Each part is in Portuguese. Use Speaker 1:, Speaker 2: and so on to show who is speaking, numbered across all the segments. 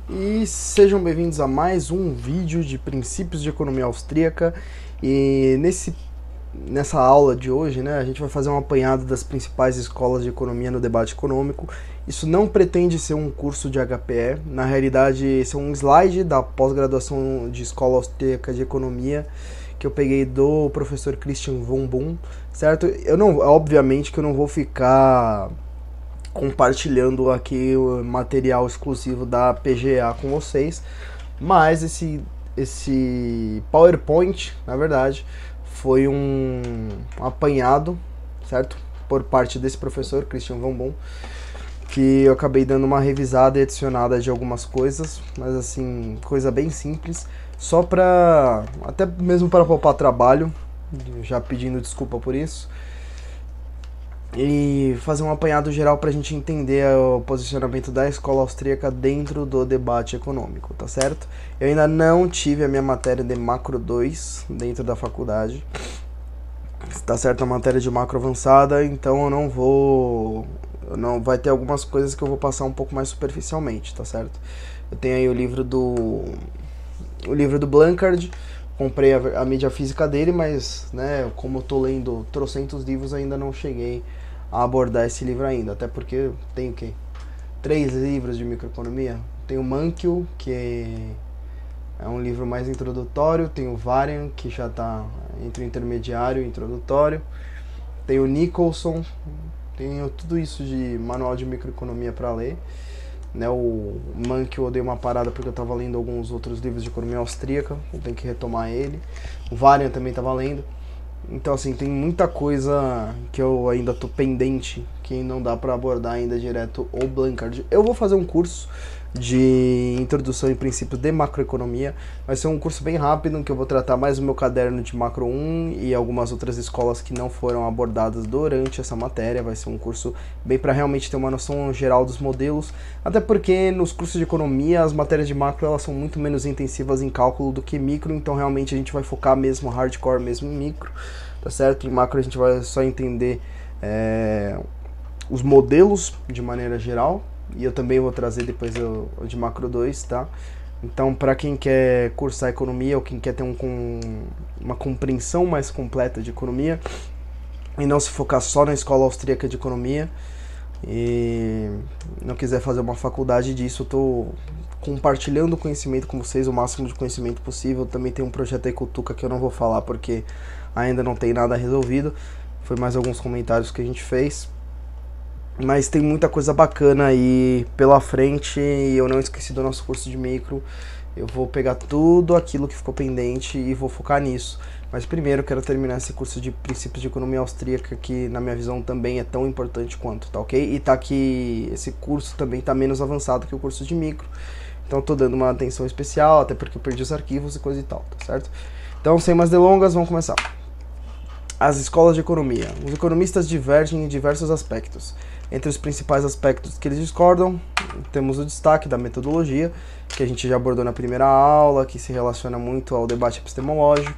Speaker 1: E sejam bem-vindos a mais um vídeo de princípios de economia austríaca. E nessa aula de hoje, né, a gente vai fazer um apanhado das principais escolas de economia no debate econômico. Isso não pretende ser um curso de HPE, na realidade esse é um slide da pós-graduação de escola austríaca de economia que eu peguei do professor Christian von Boom, certo? Obviamente que eu não vou ficar compartilhando aqui o material exclusivo da PGA com vocês, mas esse PowerPoint, na verdade, foi um apanhado, certo? Por parte desse professor, Christian Van Boom, que eu acabei dando uma revisada e adicionada de algumas coisas, mas assim, coisa bem simples, só para, até mesmo para poupar trabalho, já pedindo desculpa por isso, e fazer um apanhado geral para a gente entender o posicionamento da escola austríaca dentro do debate econômico, tá certo? Eu ainda não tive a minha matéria de macro 2 dentro da faculdade, tá certo? A matéria de macro avançada, então vai ter algumas coisas que eu vou passar um pouco mais superficialmente, tá certo? Eu tenho aí o livro do Blanchard, comprei a mídia física dele, mas, né, como eu tô lendo trocentos livros, ainda não cheguei a abordar esse livro ainda, até porque tem o quê? 3 livros de microeconomia. Tem o Mankell, que é um livro mais introdutório, tem o Varian, que já está entre o intermediário e o introdutório, tem o Nicholson, tenho tudo isso de manual de microeconomia para ler, né? O Mankell eu dei uma parada porque eu estava lendo alguns outros livros de economia austríaca, eu tenho que retomar ele. O Varian também estava lendo. Então, assim, tem muita coisa que eu ainda tô pendente, que não dá para abordar ainda direto o Blanchard. Eu vou fazer um curso de introdução em princípios de macroeconomia. Vai ser um curso bem rápido, que eu vou tratar mais o meu caderno de macro 1 e algumas outras escolas que não foram abordadas durante essa matéria. Vai ser um curso bem para realmente ter uma noção geral dos modelos, até porque nos cursos de economia as matérias de macro elas são muito menos intensivas em cálculo do que micro, então realmente a gente vai focar mesmo hardcore mesmo em micro, tá certo? Em macro a gente vai só entender os modelos de maneira geral, e eu também vou trazer depois o de macro 2, tá? Então, para quem quer cursar economia ou quem quer ter uma compreensão mais completa de economia e não se focar só na escola austríaca de economia e não quiser fazer uma faculdade disso, eu tô compartilhando conhecimento com vocês, o máximo de conhecimento possível. Também tem um projeto aí com o Tuca que eu não vou falar porque ainda não tem nada resolvido, foi mais alguns comentários que a gente fez, mas tem muita coisa bacana aí pela frente e eu não esqueci do nosso curso de micro. Eu vou pegar tudo aquilo que ficou pendente e vou focar nisso. Mas primeiro eu quero terminar esse curso de princípios de economia austríaca, que na minha visão também é tão importante quanto, tá ok? E tá que esse curso também tá menos avançado que o curso de micro, então eu tô dando uma atenção especial, até porque eu perdi os arquivos e coisa e tal, tá certo? Então, sem mais delongas, vamos começar. As escolas de economia. Os economistas divergem em diversos aspectos. Entre os principais aspectos que eles discordam, temos o destaque da metodologia, que a gente já abordou na primeira aula, que se relaciona muito ao debate epistemológico.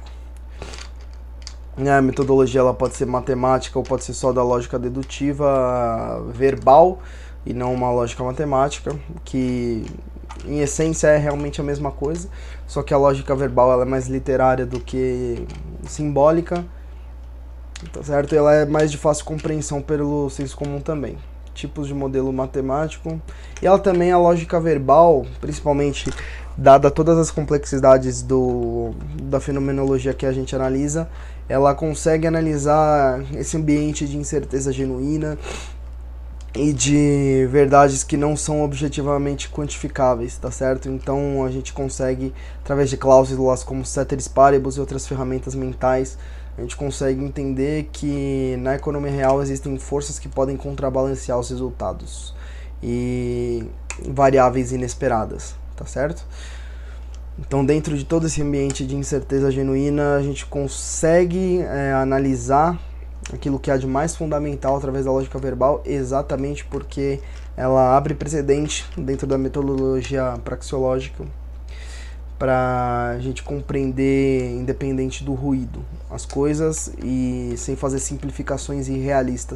Speaker 1: A metodologia ela pode ser matemática ou pode ser só da lógica dedutiva verbal e não uma lógica matemática, que em essência é realmente a mesma coisa, só que a lógica verbal ela é mais literária do que simbólica, tá certo? Ela é mais de fácil compreensão pelo senso comum também. Tipos de modelo matemático. E ela também, a lógica verbal, principalmente dada todas as complexidades da fenomenologia que a gente analisa, ela consegue analisar esse ambiente de incerteza genuína e de verdades que não são objetivamente quantificáveis, tá certo? Então a gente consegue, através de cláusulas como ceteris paribus e outras ferramentas mentais, a gente consegue entender que na economia real existem forças que podem contrabalancear os resultados e variáveis inesperadas, tá certo? Então, dentro de todo esse ambiente de incerteza genuína, a gente consegue analisar aquilo que há de mais fundamental através da lógica verbal, exatamente porque ela abre precedente dentro da metodologia praxeológica para a gente compreender, independente do ruído, as coisas e sem fazer simplificações irrealistas,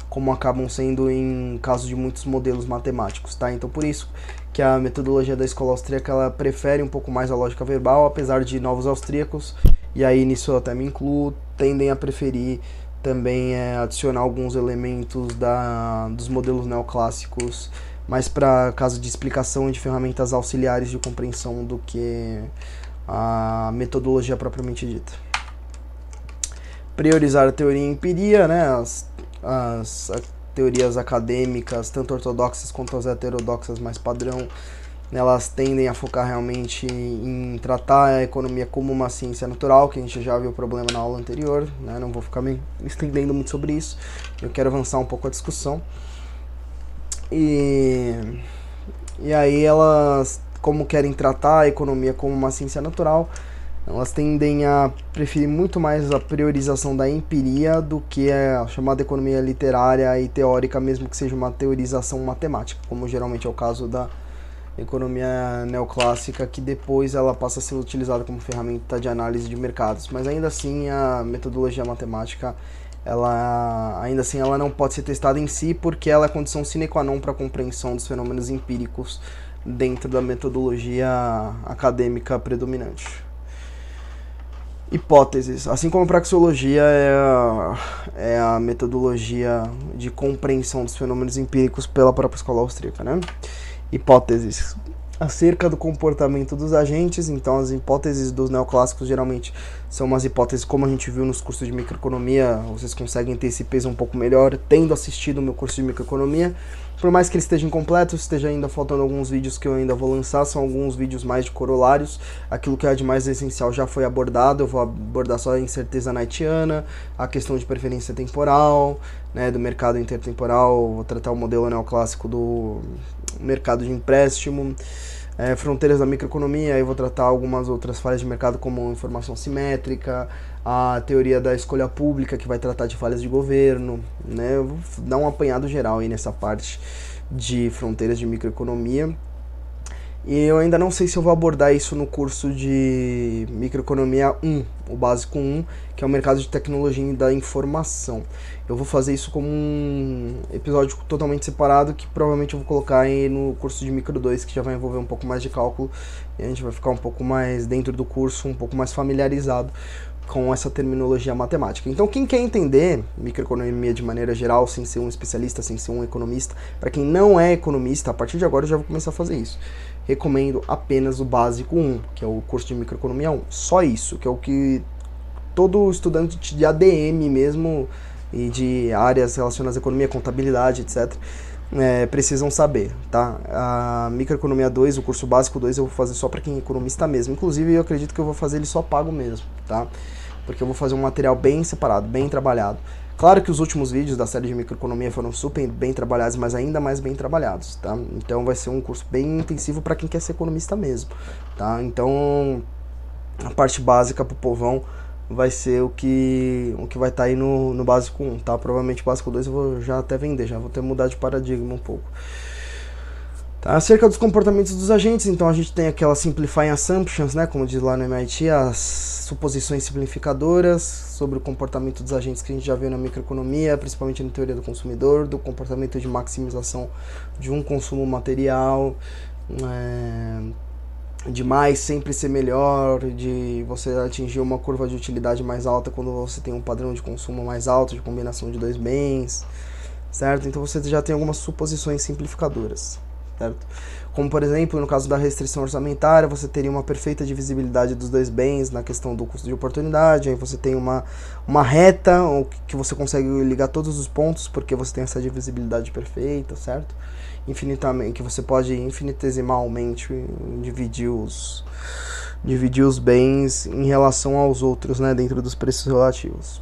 Speaker 1: como acabam sendo em caso de muitos modelos matemáticos, tá? Então por isso que a metodologia da escola austríaca ela prefere um pouco mais a lógica verbal, apesar de novos austríacos, e aí nisso eu até me incluo, tendem a preferir também adicionar alguns elementos dos modelos neoclássicos, mais para caso de explicação e de ferramentas auxiliares de compreensão do que a metodologia propriamente dita. Priorizar a teoria e a empiria, né? As teorias acadêmicas, tanto ortodoxas quanto as heterodoxas mais padrão, elas tendem a focar realmente em tratar a economia como uma ciência natural, que a gente já viu o problema na aula anterior, né? Não vou ficar me estendendo muito sobre isso, eu quero avançar um pouco a discussão. E aí elas, como querem tratar a economia como uma ciência natural, elas tendem a preferir muito mais a priorização da empiria do que a chamada economia literária e teórica, mesmo que seja uma teorização matemática, como geralmente é o caso da economia neoclássica, que depois ela passa a ser utilizada como ferramenta de análise de mercados. Mas ainda assim a metodologia matemática, ainda assim ela não pode ser testada em si, porque ela é condição sine qua non para a compreensão dos fenômenos empíricos dentro da metodologia acadêmica predominante. Hipóteses. Assim como a praxeologia é a metodologia de compreensão dos fenômenos empíricos pela própria escola austríaca, né? Hipóteses. Acerca do comportamento dos agentes, então as hipóteses dos neoclássicos geralmente são umas hipóteses como a gente viu nos cursos de microeconomia, vocês conseguem ter esse peso um pouco melhor tendo assistido o meu curso de microeconomia. Por mais que ele esteja incompleto, esteja ainda faltando alguns vídeos que eu ainda vou lançar, são alguns vídeos mais de corolários, aquilo que é de mais essencial já foi abordado, eu vou abordar só a incerteza knightiana, a questão de preferência temporal, né, do mercado intertemporal, vou tratar o modelo neoclássico do mercado de empréstimo, fronteiras da microeconomia, aí eu vou tratar algumas outras falhas de mercado como informação simétrica, a teoria da escolha pública, que vai tratar de falhas de governo, né? Eu vou dar um apanhado geral aí nessa parte de fronteiras de microeconomia. E eu ainda não sei se eu vou abordar isso no curso de microeconomia 1, o básico 1, que é o mercado de tecnologia e da informação. Eu vou fazer isso como um episódio totalmente separado, que provavelmente eu vou colocar aí no curso de micro 2, que já vai envolver um pouco mais de cálculo, e a gente vai ficar um pouco mais dentro do curso, um pouco mais familiarizado com essa terminologia matemática. Então quem quer entender microeconomia de maneira geral, sem ser um especialista, sem ser um economista, para quem não é economista, a partir de agora eu já vou começar a fazer isso. Recomendo apenas o básico 1, que é o curso de microeconomia 1. Só isso, que é o que todo estudante de ADM mesmo, e de áreas relacionadas à economia, contabilidade, etc., precisam saber, tá? A microeconomia 2, o curso básico 2, eu vou fazer só para quem é economista mesmo. Inclusive, eu acredito que eu vou fazer ele só pago mesmo, tá? Porque eu vou fazer um material bem separado, bem trabalhado. Claro que os últimos vídeos da série de microeconomia foram super bem trabalhados, mas ainda mais bem trabalhados, tá? Então vai ser um curso bem intensivo para quem quer ser economista mesmo, tá? Então, a parte básica pro povão vai ser o que vai estar aí no básico 1, tá? Provavelmente o básico 2 eu vou já até vender, já vou ter mudado de paradigma um pouco. Tá? Acerca dos comportamentos dos agentes, então a gente tem aquelas simplifying assumptions, né? Como diz lá no MIT, as suposições simplificadoras sobre o comportamento dos agentes que a gente já viu na microeconomia, principalmente na teoria do consumidor, do comportamento de maximização de um consumo material, de mais sempre ser melhor, de você atingir uma curva de utilidade mais alta quando você tem um padrão de consumo mais alto, de combinação de dois bens, certo? Então você já tem algumas suposições simplificadoras, certo? Como, por exemplo, no caso da restrição orçamentária, você teria uma perfeita divisibilidade dos dois bens na questão do custo de oportunidade, aí você tem uma reta que você consegue ligar todos os pontos, porque você tem essa divisibilidade perfeita, certo? Infinitamente, que você pode infinitesimalmente dividir os bens em relação aos outros, né, dentro dos preços relativos.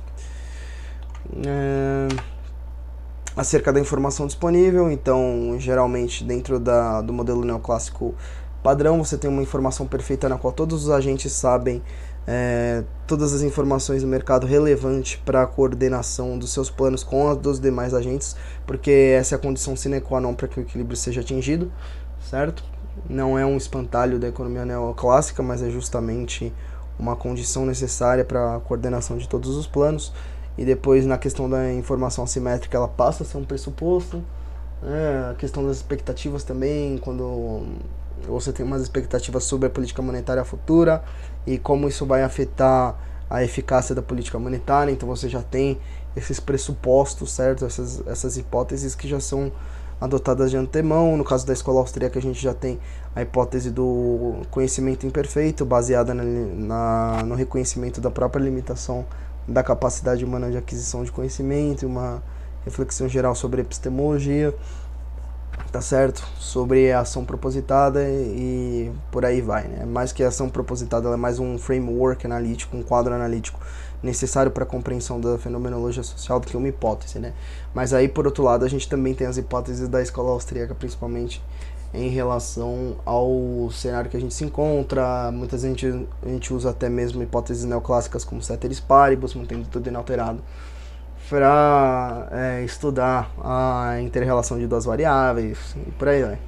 Speaker 1: Acerca da informação disponível, então geralmente dentro do modelo neoclássico padrão você tem uma informação perfeita na qual todos os agentes sabem todas as informações do mercado relevante para a coordenação dos seus planos com os dos demais agentes, porque essa é a condição sine qua non para que o equilíbrio seja atingido, certo? Não é um espantalho da economia neoclássica, mas é justamente uma condição necessária para a coordenação de todos os planos. e depois na questão da informação assimétrica ela passa a ser um pressuposto. A questão das expectativas também, quando você tem umas expectativas sobre a política monetária futura e como isso vai afetar a eficácia da política monetária, então você já tem esses pressupostos, certo? Essas hipóteses que já são adotadas de antemão. No caso da escola austríaca, a gente já tem a hipótese do conhecimento imperfeito, baseada no reconhecimento da própria limitação da capacidade humana de aquisição de conhecimento, e uma reflexão geral sobre epistemologia, tá certo? Sobre a ação propositada e por aí vai, né? Mais que a ação propositada, ela é mais um framework analítico, um quadro analítico necessário para a compreensão da fenomenologia social do que uma hipótese, né? Mas aí, por outro lado, a gente também tem as hipóteses da escola austríaca, principalmente em relação ao cenário que a gente se encontra. Muitas vezes a gente usa até mesmo hipóteses neoclássicas como ceteris paribus, mantendo tudo inalterado, para estudar a interrelação de duas variáveis e por aí vai.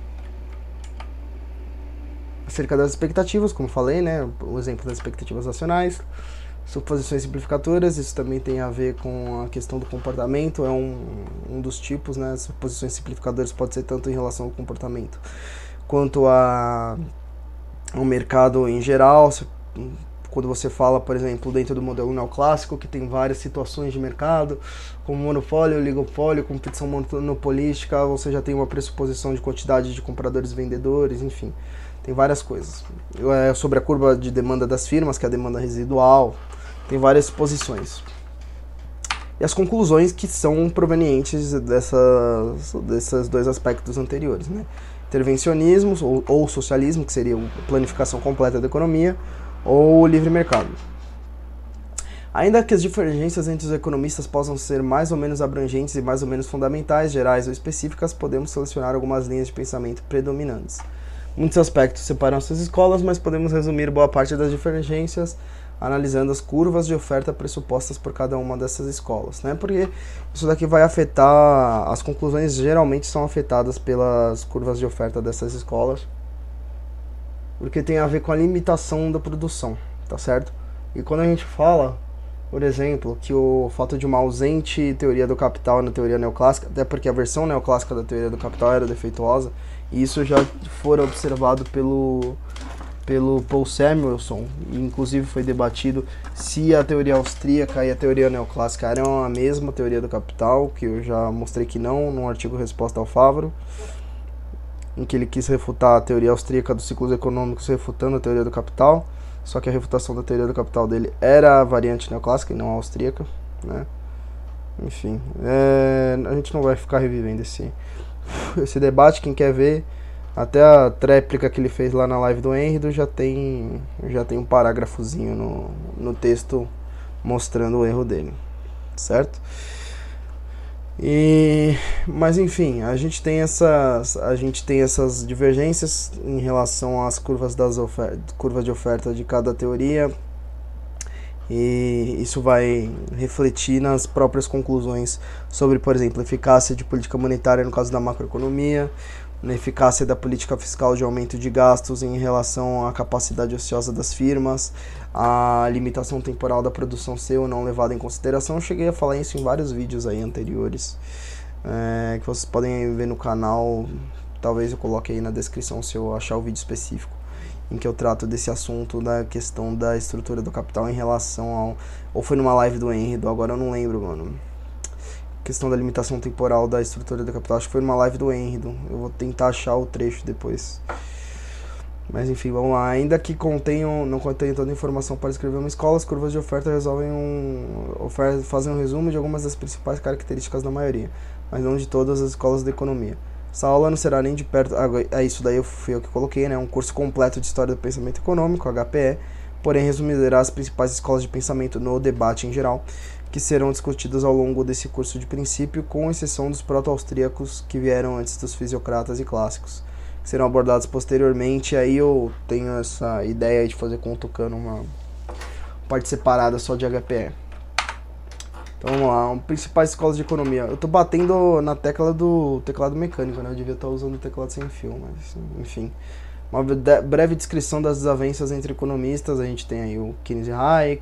Speaker 1: Acerca das expectativas, como falei, né, o exemplo das expectativas racionais, suposições simplificadoras, isso também tem a ver com a questão do comportamento, é um dos tipos, né, as suposições simplificadoras pode ser tanto em relação ao comportamento quanto ao mercado em geral. Quando você fala, por exemplo, dentro do modelo neoclássico, que tem várias situações de mercado, como monopólio, oligopólio, competição monopolística, você já tem uma pressuposição de quantidade de compradores e vendedores, enfim, tem várias coisas. Sobre a curva de demanda das firmas, que é a demanda residual, tem várias suposições. E as conclusões que são provenientes desses dois aspectos anteriores, né? Intervencionismo ou socialismo, que seria a planificação completa da economia, ou livre mercado. Ainda que as divergências entre os economistas possam ser mais ou menos abrangentes e mais ou menos fundamentais, gerais ou específicas, podemos selecionar algumas linhas de pensamento predominantes. Muitos aspectos separam essas escolas, mas podemos resumir boa parte das divergências analisando as curvas de oferta pressupostas por cada uma dessas escolas, né? Porque isso daqui vai afetar, as conclusões geralmente são afetadas pelas curvas de oferta dessas escolas, porque tem a ver com a limitação da produção, tá certo? E quando a gente fala, por exemplo, que o fato de uma ausente teoria do capital na teoria neoclássica, até porque a versão neoclássica da teoria do capital era defeituosa, e isso já foi observado pelo Paul Samuelson, e inclusive foi debatido se a teoria austríaca e a teoria neoclássica eram a mesma teoria do capital, que eu já mostrei que não, num artigo Resposta ao Favro, em que ele quis refutar a teoria austríaca dos ciclos econômicos refutando a teoria do capital, só que a refutação da teoria do capital dele era a variante neoclássica e não a austríaca, né? Enfim, a gente não vai ficar revivendo esse debate. Quem quer ver, até a tréplica que ele fez lá na live do Henry já tem um parágrafozinho no texto mostrando o erro dele, certo? Mas enfim, a gente tem essas divergências em relação às curvas de oferta de cada teoria, e isso vai refletir nas próprias conclusões sobre, por exemplo, a eficácia de política monetária no caso da macroeconomia, na eficácia da política fiscal de aumento de gastos em relação à capacidade ociosa das firmas, a limitação temporal da produção ser ou não levada em consideração. Eu cheguei a falar isso em vários vídeos aí anteriores, que vocês podem ver no canal. Talvez eu coloque aí na descrição se eu achar o vídeo específico em que eu trato desse assunto da questão da estrutura do capital em relação ao... Ou foi numa live do Henry, agora eu não lembro, mano. Questão da limitação temporal da estrutura do capital, acho que foi numa live do Henry. Eu vou tentar achar o trecho depois. Mas enfim, vamos lá. Ainda que não contenham toda a informação para escrever uma escola, as curvas de oferta fazem um resumo de algumas das principais características da maioria, mas não de todas as escolas de economia. Essa aula não será nem de perto... isso daí fui eu que coloquei, né? Um curso completo de História do Pensamento Econômico, HPE, porém resumirá as principais escolas de pensamento no debate em geral, que serão discutidas ao longo desse curso de princípio, com exceção dos proto-austríacos que vieram antes dos fisiocratas e clássicos, que serão abordados posteriormente. Aí eu tenho essa ideia de fazer com o Tucano uma parte separada só de HPE. Então vamos lá, principais escolas de economia. Eu tô batendo na tecla do teclado mecânico, né? Eu devia estar usando o teclado sem fio, mas enfim. Uma breve descrição das desavenças entre economistas. A gente tem aí o Keynes e Hayek,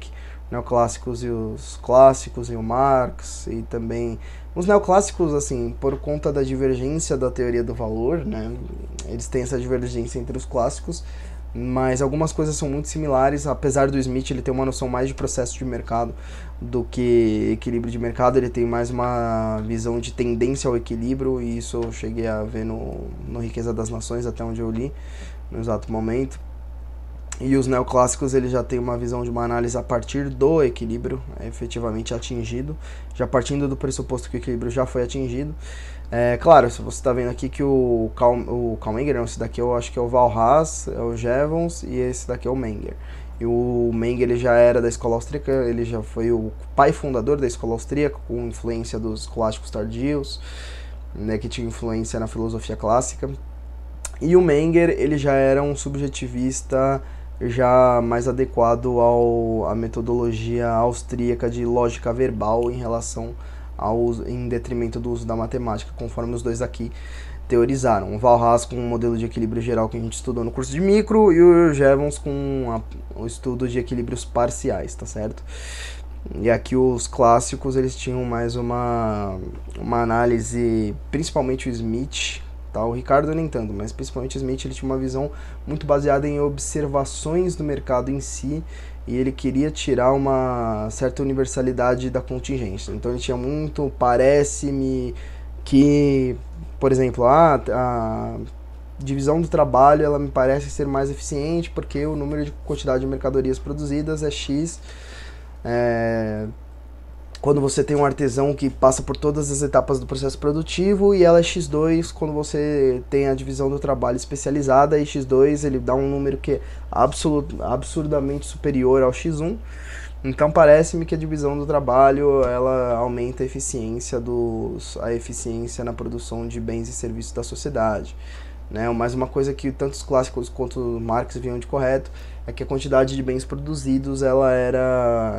Speaker 1: neoclássicos e os clássicos e o Marx, e também os neoclássicos, assim, por conta da divergência da teoria do valor, né, eles têm essa divergência entre os clássicos, mas algumas coisas são muito similares, apesar do Smith ele ter uma noção mais de processo de mercado do que equilíbrio de mercado, ele tem mais uma visão de tendência ao equilíbrio, e isso eu cheguei a ver no Riqueza das Nações, até onde eu li, no exato momento. E os neoclássicos ele já tem uma visão de uma análise a partir do equilíbrio efetivamente atingido, já partindo do pressuposto que o equilíbrio já foi atingido. Claro, se você está vendo aqui que o Karl Menger, esse daqui eu acho que é o Walras, é o Jevons, e esse daqui é o Menger. E o Menger ele já era da escola austríaca, ele já foi o pai fundador da escola austríaca, com influência dos escolásticos tardios, né, que tinha influência na filosofia clássica. E o Menger ele já era um subjetivista já mais adequado à metodologia austríaca de lógica verbal em detrimento do uso da matemática, conforme os dois aqui teorizaram. O Walras com um modelo de equilíbrio geral que a gente estudou no curso de micro, e o Jevons com o estudo de equilíbrios parciais, tá certo? E aqui os clássicos eles tinham mais uma análise, principalmente o Smith. O Ricardo nem tanto, mas principalmente o Smith ele tinha uma visão muito baseada em observações do mercado em si, e ele queria tirar uma certa universalidade da contingência. Então ele tinha muito, parece-me que, por exemplo, a divisão do trabalho ela me parece ser mais eficiente porque o número de quantidade de mercadorias produzidas é X. Quando você tem um artesão que passa por todas as etapas do processo produtivo, e ela é X2 quando você tem a divisão do trabalho especializada, e X2 ele dá um número que é absurdamente superior ao X1. Então parece-me que a divisão do trabalho ela aumenta a eficiência na produção de bens e serviços da sociedade. Né? Mas uma coisa que tanto os clássicos quanto Marx viam de correto é que a quantidade de bens produzidos ela era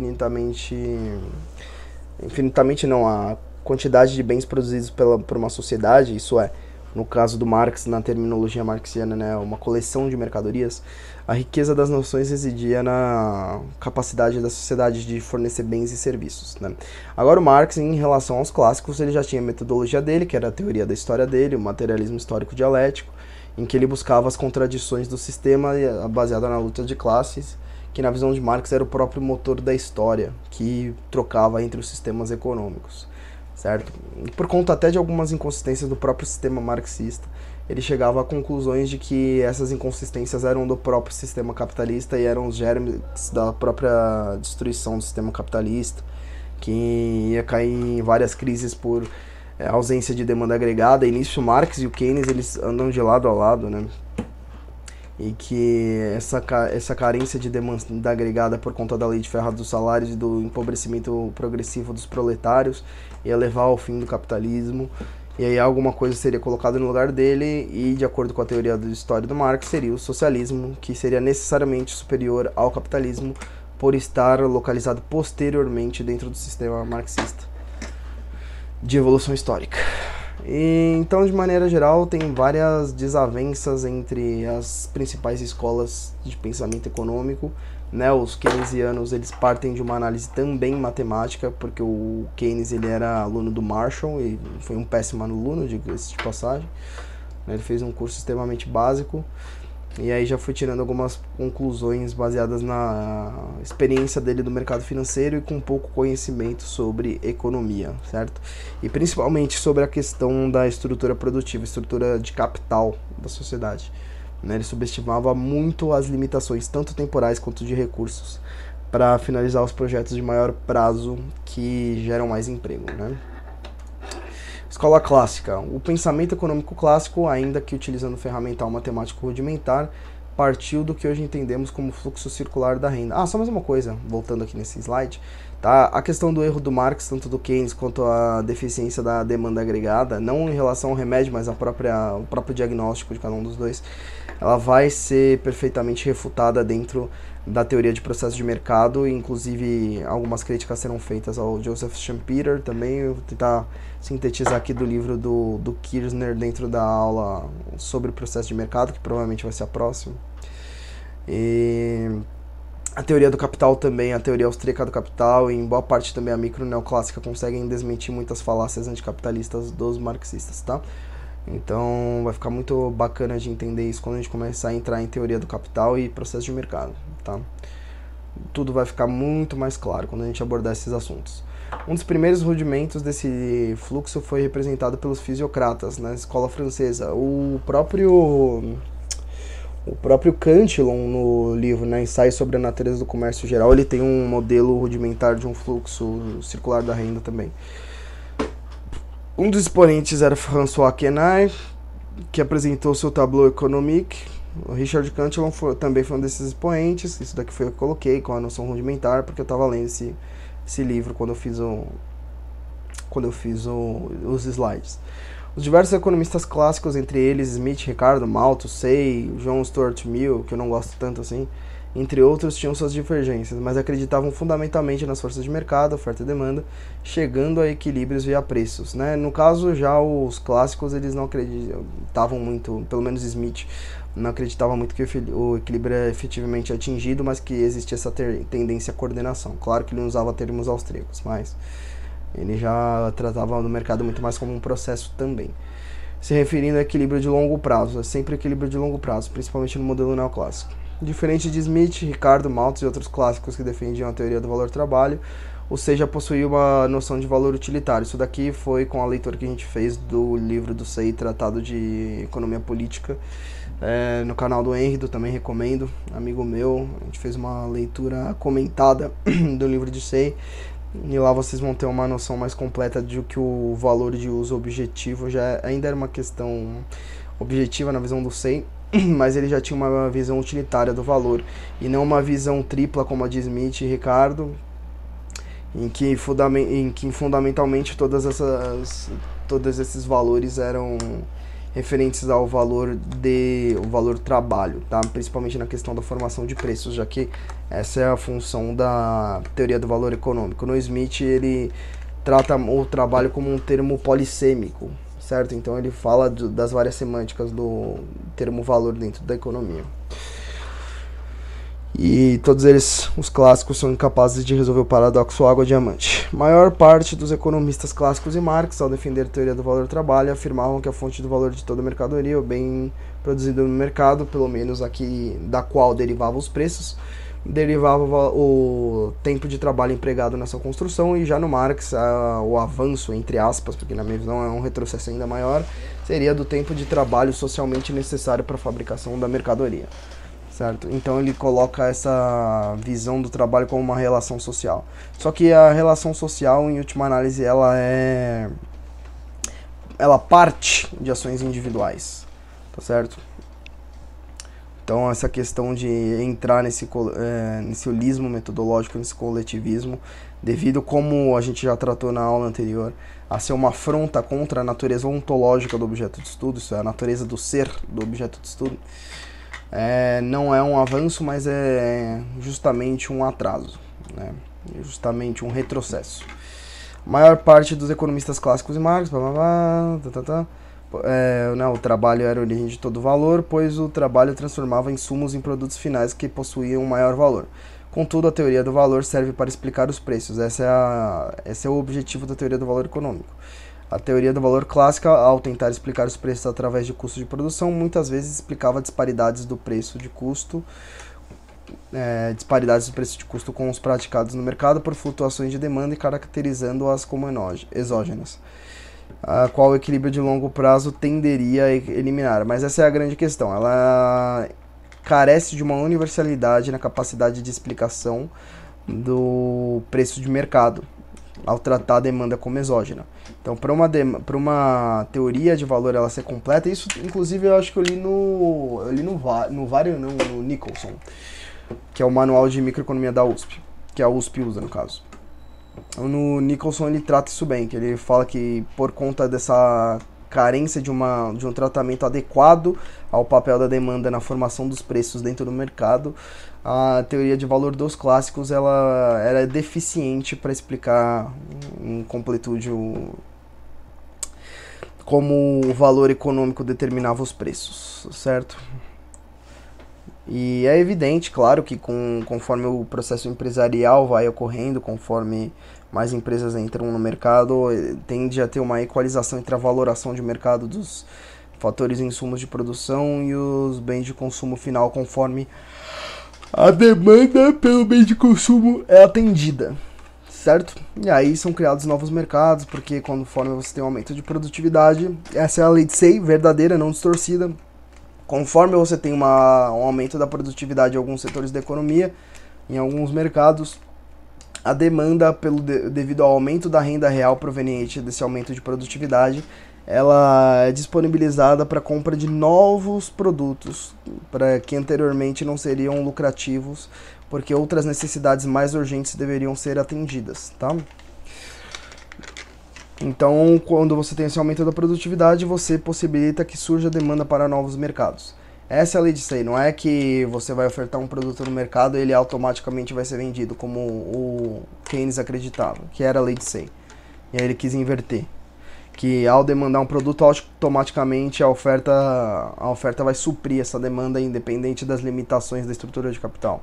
Speaker 1: a quantidade de bens produzidos por uma sociedade, isso é, no caso do Marx, na terminologia marxiana, né, uma coleção de mercadorias, a riqueza das nações residia na capacidade da sociedade de fornecer bens e serviços. Né? Agora o Marx, em relação aos clássicos, ele já tinha a metodologia dele, que era a teoria da história dele, o materialismo histórico dialético, em que ele buscava as contradições do sistema baseada na luta de classes, que na visão de Marx era o próprio motor da história, que trocava entre os sistemas econômicos, certo? E por conta até de algumas inconsistências do próprio sistema marxista, ele chegava a conclusões de que essas inconsistências eram do próprio sistema capitalista e eram os germes da própria destruição do sistema capitalista, que ia cair em várias crises por ausência de demanda agregada. E nisso o Marx e o Keynes eles andam de lado a lado, né? E que essa carência de demanda agregada por conta da lei de ferro dos salários e do empobrecimento progressivo dos proletários ia levar ao fim do capitalismo, e aí alguma coisa seria colocada no lugar dele, e de acordo com a teoria da história do Marx seria o socialismo, que seria necessariamente superior ao capitalismo por estar localizado posteriormente dentro do sistema marxista de evolução histórica. E, então, de maneira geral, tem várias desavenças entre as principais escolas de pensamento econômico, né? Os keynesianos eles partem de uma análise também matemática, porque o Keynes ele era aluno do Marshall e foi um péssimo aluno, diga-se de passagem. Ele fez um curso extremamente básico. E aí já fui tirando algumas conclusões baseadas na experiência dele do mercado financeiro e com pouco conhecimento sobre economia, certo? E principalmente sobre a questão da estrutura produtiva, estrutura de capital da sociedade. Ele subestimava muito as limitações, tanto temporais quanto de recursos, para finalizar os projetos de maior prazo que geram mais emprego, né? Escola clássica. O pensamento econômico clássico, ainda que utilizando ferramental matemático rudimentar, partiu do que hoje entendemos como fluxo circular da renda. Só mais uma coisa, voltando aqui nesse slide, tá? A questão do erro do Marx, tanto do Keynes quanto a deficiência da demanda agregada, não em relação ao remédio, mas o próprio diagnóstico de cada um dos dois, ela vai ser perfeitamente refutada dentro da teoria de processo de mercado, e inclusive algumas críticas serão feitas ao Joseph Schumpeter também. Eu vou tentar sintetizar aqui do livro do Kirchner dentro da aula sobre o processo de mercado, que provavelmente vai ser a próxima. A teoria do capital também, a teoria austríaca do capital e em boa parte também a micro neoclássica conseguem desmentir muitas falácias anticapitalistas dos marxistas, tá? Então vai ficar muito bacana de entender isso quando a gente começar a entrar em teoria do capital e processo de mercado, tá? Tudo vai ficar muito mais claro quando a gente abordar esses assuntos. Um dos primeiros rudimentos desse fluxo foi representado pelos fisiocratas na escola francesa. O próprio Cantillon, no livro, né, Ensaio sobre a Natureza do Comércio Geral, ele tem um modelo rudimentar de um fluxo circular da renda também. Um dos exponentes era François Quesnay, que apresentou seu Tableau économique. O Richard Cantillon também foi um desses expoentes. Isso daqui foi eu que coloquei com a noção rudimentar, porque eu estava lendo esse livro quando eu fiz os slides. Os diversos economistas clássicos, entre eles Smith, Ricardo, Malthus, Say, John Stuart Mill, que eu não gosto tanto assim, entre outros, tinham suas divergências, mas acreditavam fundamentalmente nas forças de mercado, oferta e demanda, chegando a equilíbrios via preços, né? No caso, já os clássicos, eles não acreditavam muito, pelo menos Smith, não acreditava muito que o equilíbrio é efetivamente atingido, mas que existia essa tendência à coordenação. Claro que ele não usava termos austríacos, mas ele já tratava do mercado muito mais como um processo também. Se referindo a equilíbrio de longo prazo, é sempre equilíbrio de longo prazo, principalmente no modelo neoclássico. Diferente de Smith, Ricardo, Malthus e outros clássicos que defendiam a teoria do valor-trabalho, ou seja, possuía uma noção de valor utilitário. Isso daqui foi com a leitura que a gente fez do livro do Say, Tratado de Economia Política, no canal do Henrido, também recomendo, amigo meu. A gente fez uma leitura comentada do livro de Say, e lá vocês vão ter uma noção mais completa de que o valor de uso objetivo ainda era uma questão objetiva na visão do Say, mas ele já tinha uma visão utilitária do valor, e não uma visão tripla como a de Smith e Ricardo, em que fundamentalmente todos esses valores eram referentes ao valor trabalho, tá? Principalmente na questão da formação de preços, já que essa é a função da teoria do valor econômico. No Smith, ele trata o trabalho como um termo polissêmico, certo? Então ele fala das várias semânticas do termo valor dentro da economia. E todos eles, os clássicos, são incapazes de resolver o paradoxo água-diamante. Maior parte dos economistas clássicos e Marx, ao defender a teoria do valor-trabalho, afirmavam que a fonte do valor de toda mercadoria, o bem produzido no mercado, pelo menos aqui da qual derivavam os preços, derivava o tempo de trabalho empregado nessa construção. E já no Marx, o avanço, entre aspas, porque na minha visão é um retrocesso ainda maior, seria do tempo de trabalho socialmente necessário para a fabricação da mercadoria. Certo? Então ele coloca essa visão do trabalho como uma relação social. Só que a relação social, em última análise, ela parte de ações individuais, tá certo? Então essa questão de entrar nesse holismo metodológico, nesse coletivismo, devido, como a gente já tratou na aula anterior, a ser uma afronta contra a natureza ontológica do objeto de estudo, isso é, a natureza do ser do objeto de estudo, não é um avanço, mas é justamente um atraso, né? Justamente um retrocesso. A maior parte dos economistas clássicos e Marx, o trabalho era a origem de todo valor, pois o trabalho transformava insumos em produtos finais que possuíam um maior valor. Contudo, a teoria do valor serve para explicar os preços. Esse é o objetivo da teoria do valor econômico. A teoria do valor clássica, ao tentar explicar os preços através de custo de produção, muitas vezes explicava disparidades do preço de custo com os praticados no mercado por flutuações de demanda e caracterizando-as como exógenas, a qual o equilíbrio de longo prazo tenderia a eliminar. Mas essa é a grande questão, ela carece de uma universalidade na capacidade de explicação do preço de mercado, ao tratar a demanda como exógena. Então, para uma teoria de valor ela ser completa, isso inclusive eu acho que eu li no Nicholson, que é o manual de microeconomia da USP, que a USP usa no caso. No Nicholson ele trata isso bem, que ele fala que por conta dessa carência de um tratamento adequado ao papel da demanda na formação dos preços dentro do mercado, a teoria de valor dos clássicos ela era deficiente para explicar em completude como o valor econômico determinava os preços, certo? E é evidente, claro, que conforme o processo empresarial vai ocorrendo, conforme mais empresas entram no mercado, tende a ter uma equalização entre a valoração de mercado dos fatores e insumos de produção e os bens de consumo final, conforme a demanda pelo bem de consumo é atendida, certo? E aí são criados novos mercados, porque conforme você tem um aumento de produtividade, essa é a lei de Say, verdadeira, não distorcida. Conforme você tem um aumento da produtividade em alguns setores da economia, em alguns mercados, a demanda devido ao aumento da renda real proveniente desse aumento de produtividade, ela é disponibilizada para compra de novos produtos, para que anteriormente não seriam lucrativos, porque outras necessidades mais urgentes deveriam ser atendidas, tá? Então, quando você tem esse aumento da produtividade, você possibilita que surja demanda para novos mercados. Essa é a lei de Say, não é que você vai ofertar um produto no mercado e ele automaticamente vai ser vendido, como o Keynes acreditava, que era a lei de Say. E aí ele quis inverter, que ao demandar um produto, automaticamente a oferta vai suprir essa demanda, independente das limitações da estrutura de capital.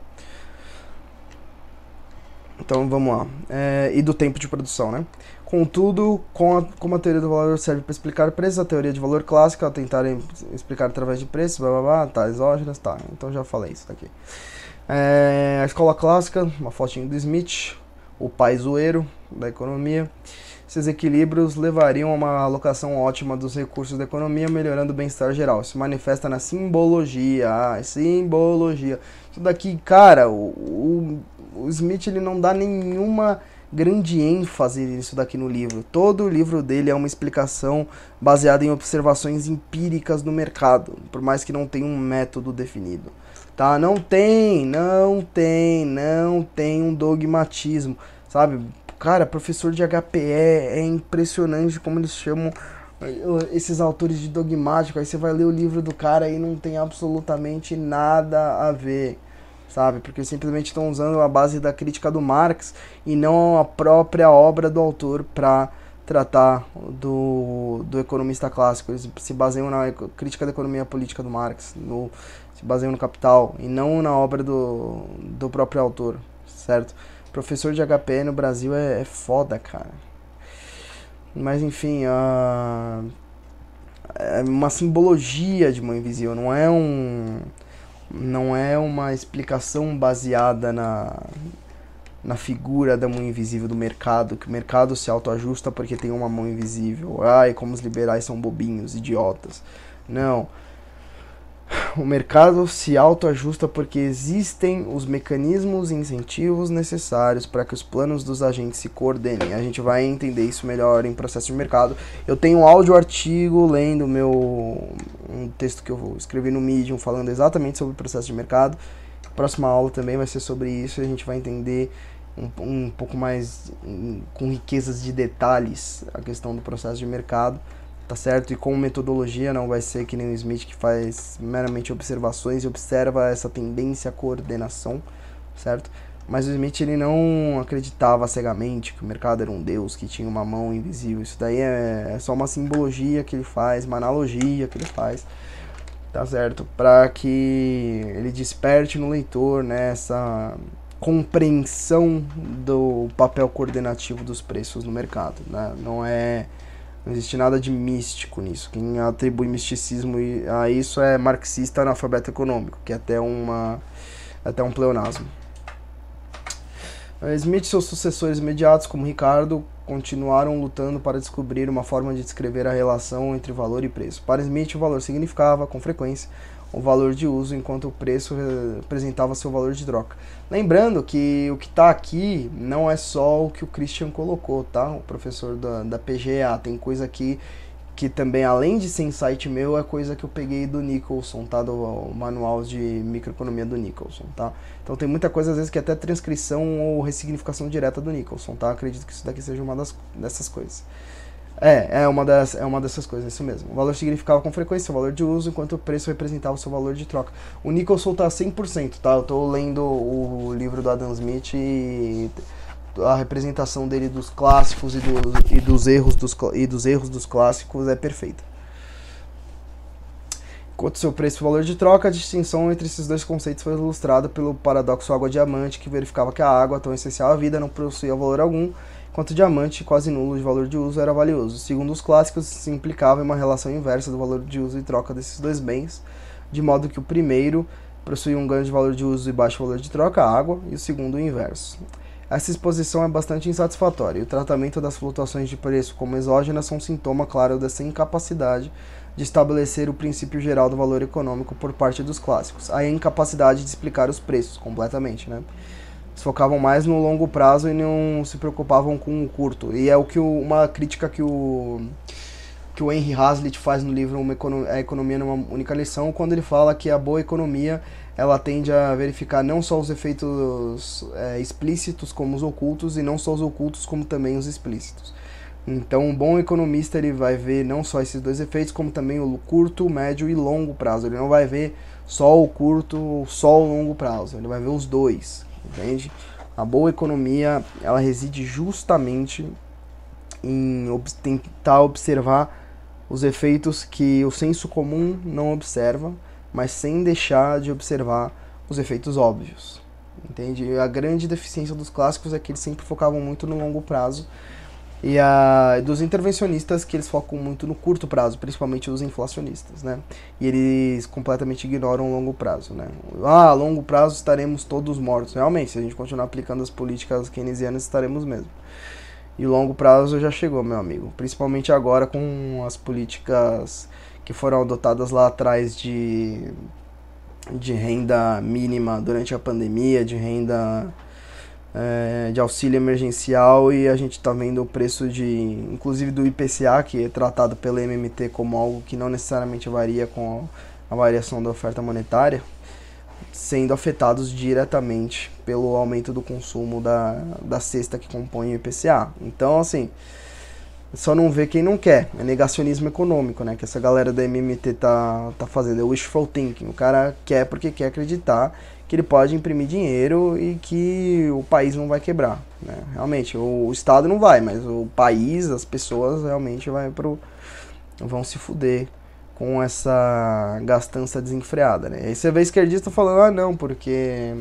Speaker 1: Então vamos lá. E do tempo de produção, né? Contudo, como a teoria do valor serve para explicar preços, a teoria de valor clássica, ao tentar explicar através de preços, blá blá blá, tá, exógenas, tá. Então já falei isso daqui. A escola clássica, uma fotinho do Smith, o pai zoeiro da economia. Esses equilíbrios levariam a uma alocação ótima dos recursos da economia, melhorando o bem-estar geral. Isso manifesta na simbologia. Simbologia. Isso daqui, cara, o Smith ele não dá nenhuma grande ênfase nisso daqui no livro. Todo o livro dele é uma explicação baseada em observações empíricas do mercado, por mais que não tenha um método definido. Tá? Não tem um dogmatismo, sabe? Cara, professor de HPE, é impressionante como eles chamam esses autores de dogmático. Aí você vai ler o livro do cara e não tem absolutamente nada a ver, sabe? Porque simplesmente estão usando a base da crítica do Marx e não a própria obra do autor para tratar do economista clássico. Eles se baseiam na crítica da economia política do Marx, se baseiam no Capital e não na obra do próprio autor, certo? Professor de HPE no Brasil é foda, cara. Mas enfim, é uma simbologia de mão invisível, não é uma explicação baseada na figura da mão invisível do mercado, que o mercado se autoajusta porque tem uma mão invisível. Ai, como os liberais são bobinhos, idiotas. Não. O mercado se autoajusta porque existem os mecanismos e incentivos necessários para que os planos dos agentes se coordenem. A gente vai entender isso melhor em processo de mercado. Eu tenho um áudio artigo lendo um texto que eu escrevi no Medium falando exatamente sobre o processo de mercado. A próxima aula também vai ser sobre isso e a gente vai entender um pouco mais com riquezas de detalhes a questão do processo de mercado. Tá certo? E com metodologia, não vai ser que nem o Smith que faz meramente observações e observa essa tendência à coordenação, certo? Mas o Smith ele não acreditava cegamente que o mercado era um deus, que tinha uma mão invisível. Isso daí é só uma simbologia que ele faz, uma analogia que ele faz, tá certo? Para que ele desperte no leitor, né, essa compreensão do papel coordenativo dos preços no mercado, né? Não existe nada de místico nisso. Quem atribui misticismo a isso é marxista analfabeto econômico, que é até um pleonasmo. Smith e seus sucessores imediatos, como Ricardo, continuaram lutando para descobrir uma forma de descrever a relação entre valor e preço. Para Smith, o valor significava, com frequência, o valor de uso, enquanto o preço representava seu valor de troca. Lembrando que o que está aqui não é só o que o Christian colocou, tá? O professor da PGA. Tem coisa aqui que também, além de ser insight meu, é coisa que eu peguei do Nicholson, tá? Do manual de microeconomia do Nicholson, tá? Então tem muita coisa, às vezes, que é até transcrição ou ressignificação direta do Nicholson, tá? Acredito que isso daqui seja uma dessas coisas. É uma dessas coisas, isso mesmo. O valor significava com frequência o valor de uso, enquanto o preço representava o seu valor de troca. O Nicholson tá 100%, tá? Eu tô lendo o livro do Adam Smith e a representação dele dos clássicos e dos erros dos clássicos é perfeita. Quanto ao seu preço e valor de troca, a distinção entre esses dois conceitos foi ilustrada pelo paradoxo água-diamante, que verificava que a água, tão essencial à vida, não possuía valor algum, enquanto o diamante, quase nulo de valor de uso, era valioso. Segundo os clássicos, isso implicava em uma relação inversa do valor de uso e troca desses dois bens, de modo que o primeiro possuía um ganho de valor de uso e baixo valor de troca, a água, e o segundo o inverso. Essa exposição é bastante insatisfatória, e o tratamento das flutuações de preço como exógenas são um sintoma claro dessa incapacidade de estabelecer o princípio geral do valor econômico por parte dos clássicos. A incapacidade de explicar os preços completamente, né? Eles focavam mais no longo prazo e não se preocupavam com o curto. E é uma crítica que o Henry Hazlitt faz no livro A Economia numa Única Lição, quando ele fala que a boa economia ela tende a verificar não só os efeitos explícitos como os ocultos, e não só os ocultos como também os explícitos. Então, um bom economista ele vai ver não só esses dois efeitos, como também o curto, médio e longo prazo. Ele não vai ver só o curto, só o longo prazo. Ele vai ver os dois, entende? A boa economia, ela reside justamente em tentar observar os efeitos que o senso comum não observa, mas sem deixar de observar os efeitos óbvios, entende? A grande deficiência dos clássicos é que eles sempre focavam muito no longo prazo, e dos intervencionistas que eles focam muito no curto prazo, principalmente os inflacionistas, né? E eles completamente ignoram o longo prazo, né? A longo prazo estaremos todos mortos. Realmente, se a gente continuar aplicando as políticas keynesianas, estaremos mesmo. E o longo prazo já chegou, meu amigo. Principalmente agora com as políticas que foram adotadas lá atrás de renda mínima durante a pandemia, de renda de auxílio emergencial, e a gente está vendo o preço inclusive do IPCA, que é tratado pela MMT como algo que não necessariamente varia com a variação da oferta monetária, sendo afetados diretamente pelo aumento do consumo da cesta que compõe o IPCA. Então, assim, só não vê quem não quer. É negacionismo econômico, né? Que essa galera da MMT tá fazendo. É wishful thinking. O cara quer porque quer acreditar que ele pode imprimir dinheiro e que o país não vai quebrar, né? Realmente, o Estado não vai, mas o país, as pessoas realmente vão se fuder com essa gastança desenfreada, né? Aí você vê esquerdista falando, não, porque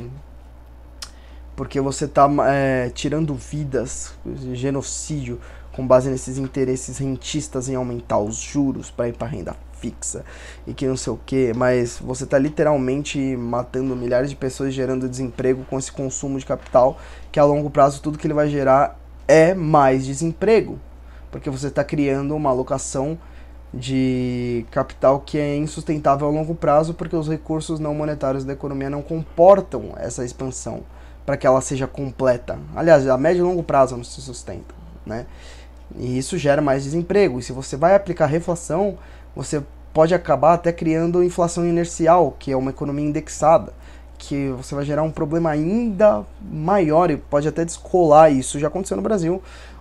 Speaker 1: você tá tirando vidas, genocídio, com base nesses interesses rentistas em aumentar os juros para ir para renda fixa e que não sei o que, mas você tá literalmente matando milhares de pessoas, gerando desemprego com esse consumo de capital, que a longo prazo tudo que ele vai gerar é mais desemprego, porque você está criando uma alocação de capital que é insustentável a longo prazo, porque os recursos não monetários da economia não comportam essa expansão para que ela seja completa. Aliás, a médio e longo prazo não se sustenta, né? E isso gera mais desemprego. E se você vai aplicar reflação, você pode acabar até criando inflação inercial, que é uma economia indexada, que você vai gerar um problema ainda maior e pode até descolar. Isso já aconteceu no Brasil.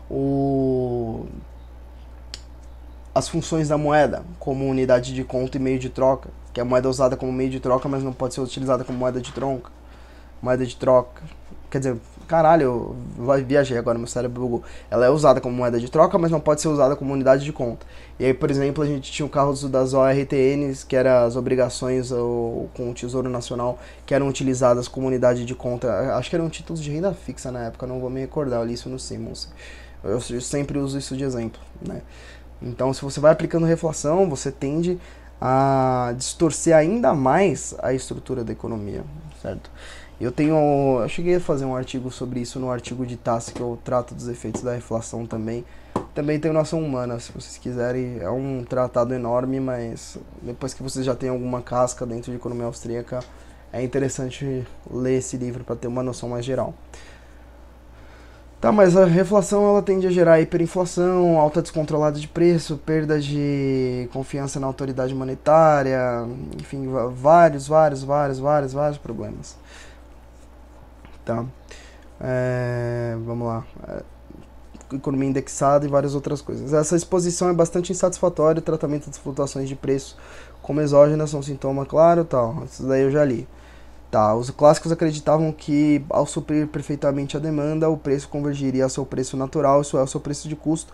Speaker 1: As funções da moeda, como unidade de conta e meio de troca, que a moeda é usada como meio de troca, mas não pode ser utilizada como moeda de troca. Quer dizer, caralho, eu viajei agora, meu cérebro bugou. Ela é usada como moeda de troca, mas não pode ser usada como unidade de conta. E aí, por exemplo, a gente tinha o carro das ORTNs, que eram as obrigações com o Tesouro Nacional, que eram utilizadas como unidade de conta. Acho que eram títulos de renda fixa na época, não vou me recordar, eu li isso no Simmons. Eu sempre uso isso de exemplo, né? Então, se você vai aplicando reflação, você tende a distorcer ainda mais a estrutura da economia, certo? Eu cheguei a fazer um artigo sobre isso no artigo de Tassi, que eu trato dos efeitos da reflação também. Também tem Nação Humana, se vocês quiserem. É um tratado enorme, mas depois que vocês já têm alguma casca dentro de economia austríaca, é interessante ler esse livro para ter uma noção mais geral. Tá, mas a reflação ela tende a gerar hiperinflação, alta descontrolada de preço, perda de confiança na autoridade monetária, enfim, vários problemas. Tá? Vamos lá. Economia indexada e várias outras coisas. Essa exposição é bastante insatisfatória, o tratamento das flutuações de preço como exógenas são sintoma claro, tal. Isso daí eu já li. Tá, os clássicos acreditavam que, ao suprir perfeitamente a demanda, o preço convergiria ao seu preço natural, isso é, ao seu preço de custo,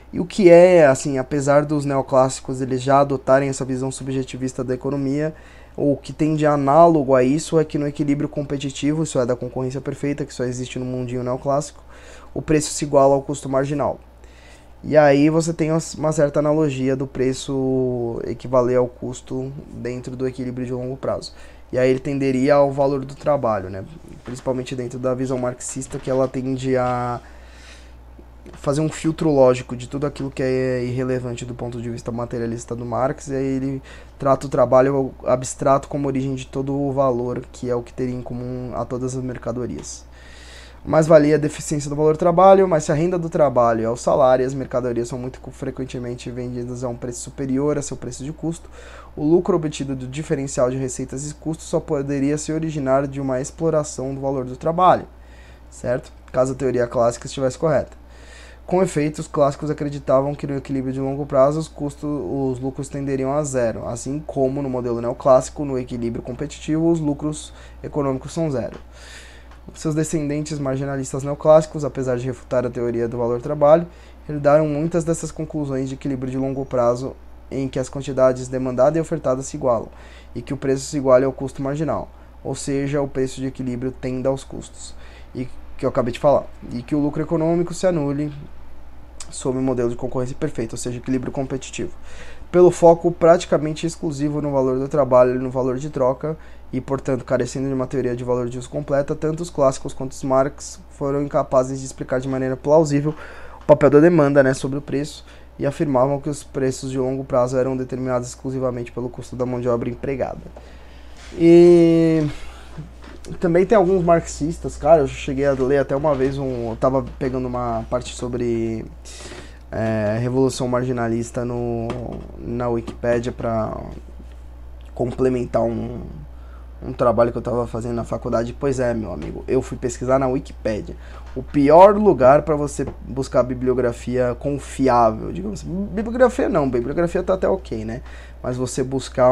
Speaker 1: E o que é, assim, apesar dos neoclássicos eles já adotarem essa visão subjetivista da economia, o que tem de análogo a isso é que no equilíbrio competitivo, isso é da concorrência perfeita, que só existe no mundinho neoclássico, o preço se iguala ao custo marginal. E aí você tem uma certa analogia do preço equivaler ao custo dentro do equilíbrio de longo prazo. E aí ele tenderia ao valor do trabalho, né? Principalmente dentro da visão marxista, que ela tende a fazer um filtro lógico de tudo aquilo que é irrelevante do ponto de vista materialista do Marx, e aí ele trata o trabalho abstrato como origem de todo o valor, que é o que teria em comum a todas as mercadorias. Mais valia a deficiência do valor do trabalho, mas se a renda do trabalho é o salário e as mercadorias são muito frequentemente vendidas a um preço superior a seu preço de custo, o lucro obtido do diferencial de receitas e custos só poderia se originar de uma exploração do valor do trabalho, certo? Caso a teoria clássica estivesse correta. Com efeito, os clássicos acreditavam que no equilíbrio de longo prazo os lucros tenderiam a zero, assim como no modelo neoclássico, no equilíbrio competitivo, os lucros econômicos são zero. Seus descendentes marginalistas neoclássicos, apesar de refutar a teoria do valor-trabalho, herdaram muitas dessas conclusões de equilíbrio de longo prazo em que as quantidades demandadas e ofertadas se igualam, e que o preço se iguala ao custo marginal, ou seja, o preço de equilíbrio tenda aos custos, e que eu acabei de falar, e que o lucro econômico se anule sob o modelo de concorrência perfeita, ou seja, equilíbrio competitivo, pelo foco praticamente exclusivo no valor do trabalho e no valor de troca, e, portanto, carecendo de uma teoria de valor de uso completa, tanto os clássicos quanto os Marx foram incapazes de explicar de maneira plausível o papel da demanda, né, sobre o preço, e afirmavam que os preços de longo prazo eram determinados exclusivamente pelo custo da mão de obra empregada. E também tem alguns marxistas, cara, eu cheguei a ler até uma vez eu tava pegando uma parte sobre revolução marginalista na Wikipédia para complementar um trabalho que eu tava fazendo na faculdade. Pois é, meu amigo, eu fui pesquisar na Wikipédia. O pior lugar para você buscar bibliografia confiável, digamos assim. Bibliografia tá até ok, né? Mas você buscar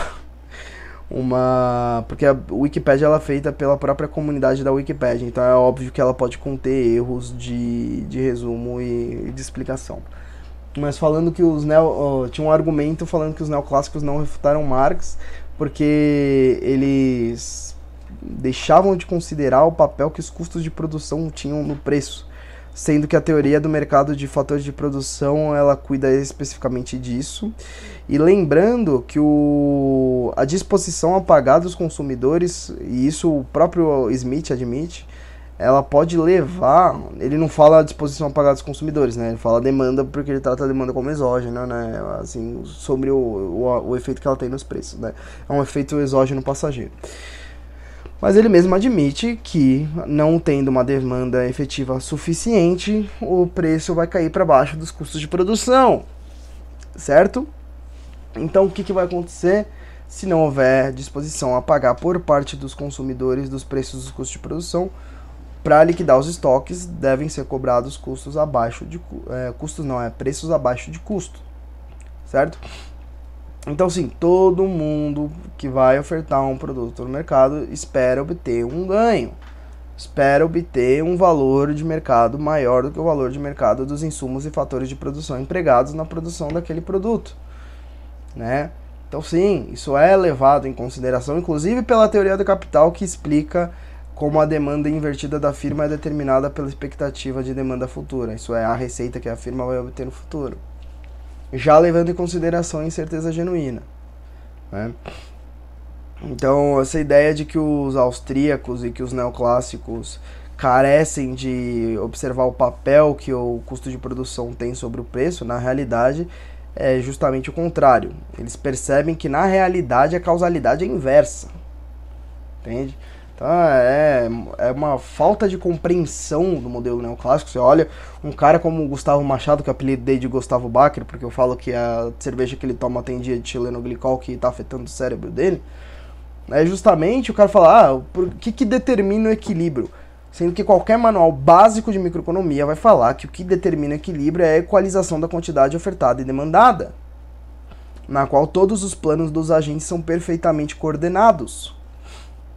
Speaker 1: porque a Wikipédia ela é feita pela própria comunidade da Wikipédia, então é óbvio que ela pode conter erros de resumo e de explicação. Mas falando que tinha um argumento falando que os neoclássicos não refutaram Marx, porque eles deixavam de considerar o papel que os custos de produção tinham no preço, sendo que a teoria do mercado de fatores de produção ela cuida especificamente disso. E lembrando que a disposição a pagar dos consumidores, e isso o próprio Smith admite, ela pode levar, ele não fala a disposição a pagar dos consumidores, né? Ele fala a demanda porque ele trata a demanda como exógena, né? Assim, sobre o efeito que ela tem nos preços, né? É um efeito exógeno passageiro. Mas ele mesmo admite que, não tendo uma demanda efetiva suficiente, o preço vai cair para baixo dos custos de produção, certo? Então, o que vai acontecer se não houver disposição a pagar por parte dos consumidores dos preços dos custos de produção? Para liquidar os estoques, devem ser cobrados custos abaixo de preços abaixo de custo, certo? Então, sim, todo mundo que vai ofertar um produto no mercado espera obter um ganho, espera obter um valor de mercado maior do que o valor de mercado dos insumos e fatores de produção empregados na produção daquele produto, né? Então, sim, isso é levado em consideração, inclusive pela teoria do capital, que explica como a demanda invertida da firma é determinada pela expectativa de demanda futura, isso é, a receita que a firma vai obter no futuro, já levando em consideração a incerteza genuína, né? Então, essa ideia de que os austríacos e que os neoclássicos carecem de observar o papel que o custo de produção tem sobre o preço, na realidade é justamente o contrário. Eles percebem que na realidade a causalidade é inversa, entende? Então é uma falta de compreensão do modelo neoclássico. Você olha um cara como o Gustavo Machado, que eu apelidei de Gustavo Bacher, porque eu falo que a cerveja que ele toma tem de etilenglicol que está afetando o cérebro dele. É justamente o cara falar, o que determina o equilíbrio? Sendo que qualquer manual básico de microeconomia vai falar que o que determina o equilíbrio é a equalização da quantidade ofertada e demandada, na qual todos os planos dos agentes são perfeitamente coordenados.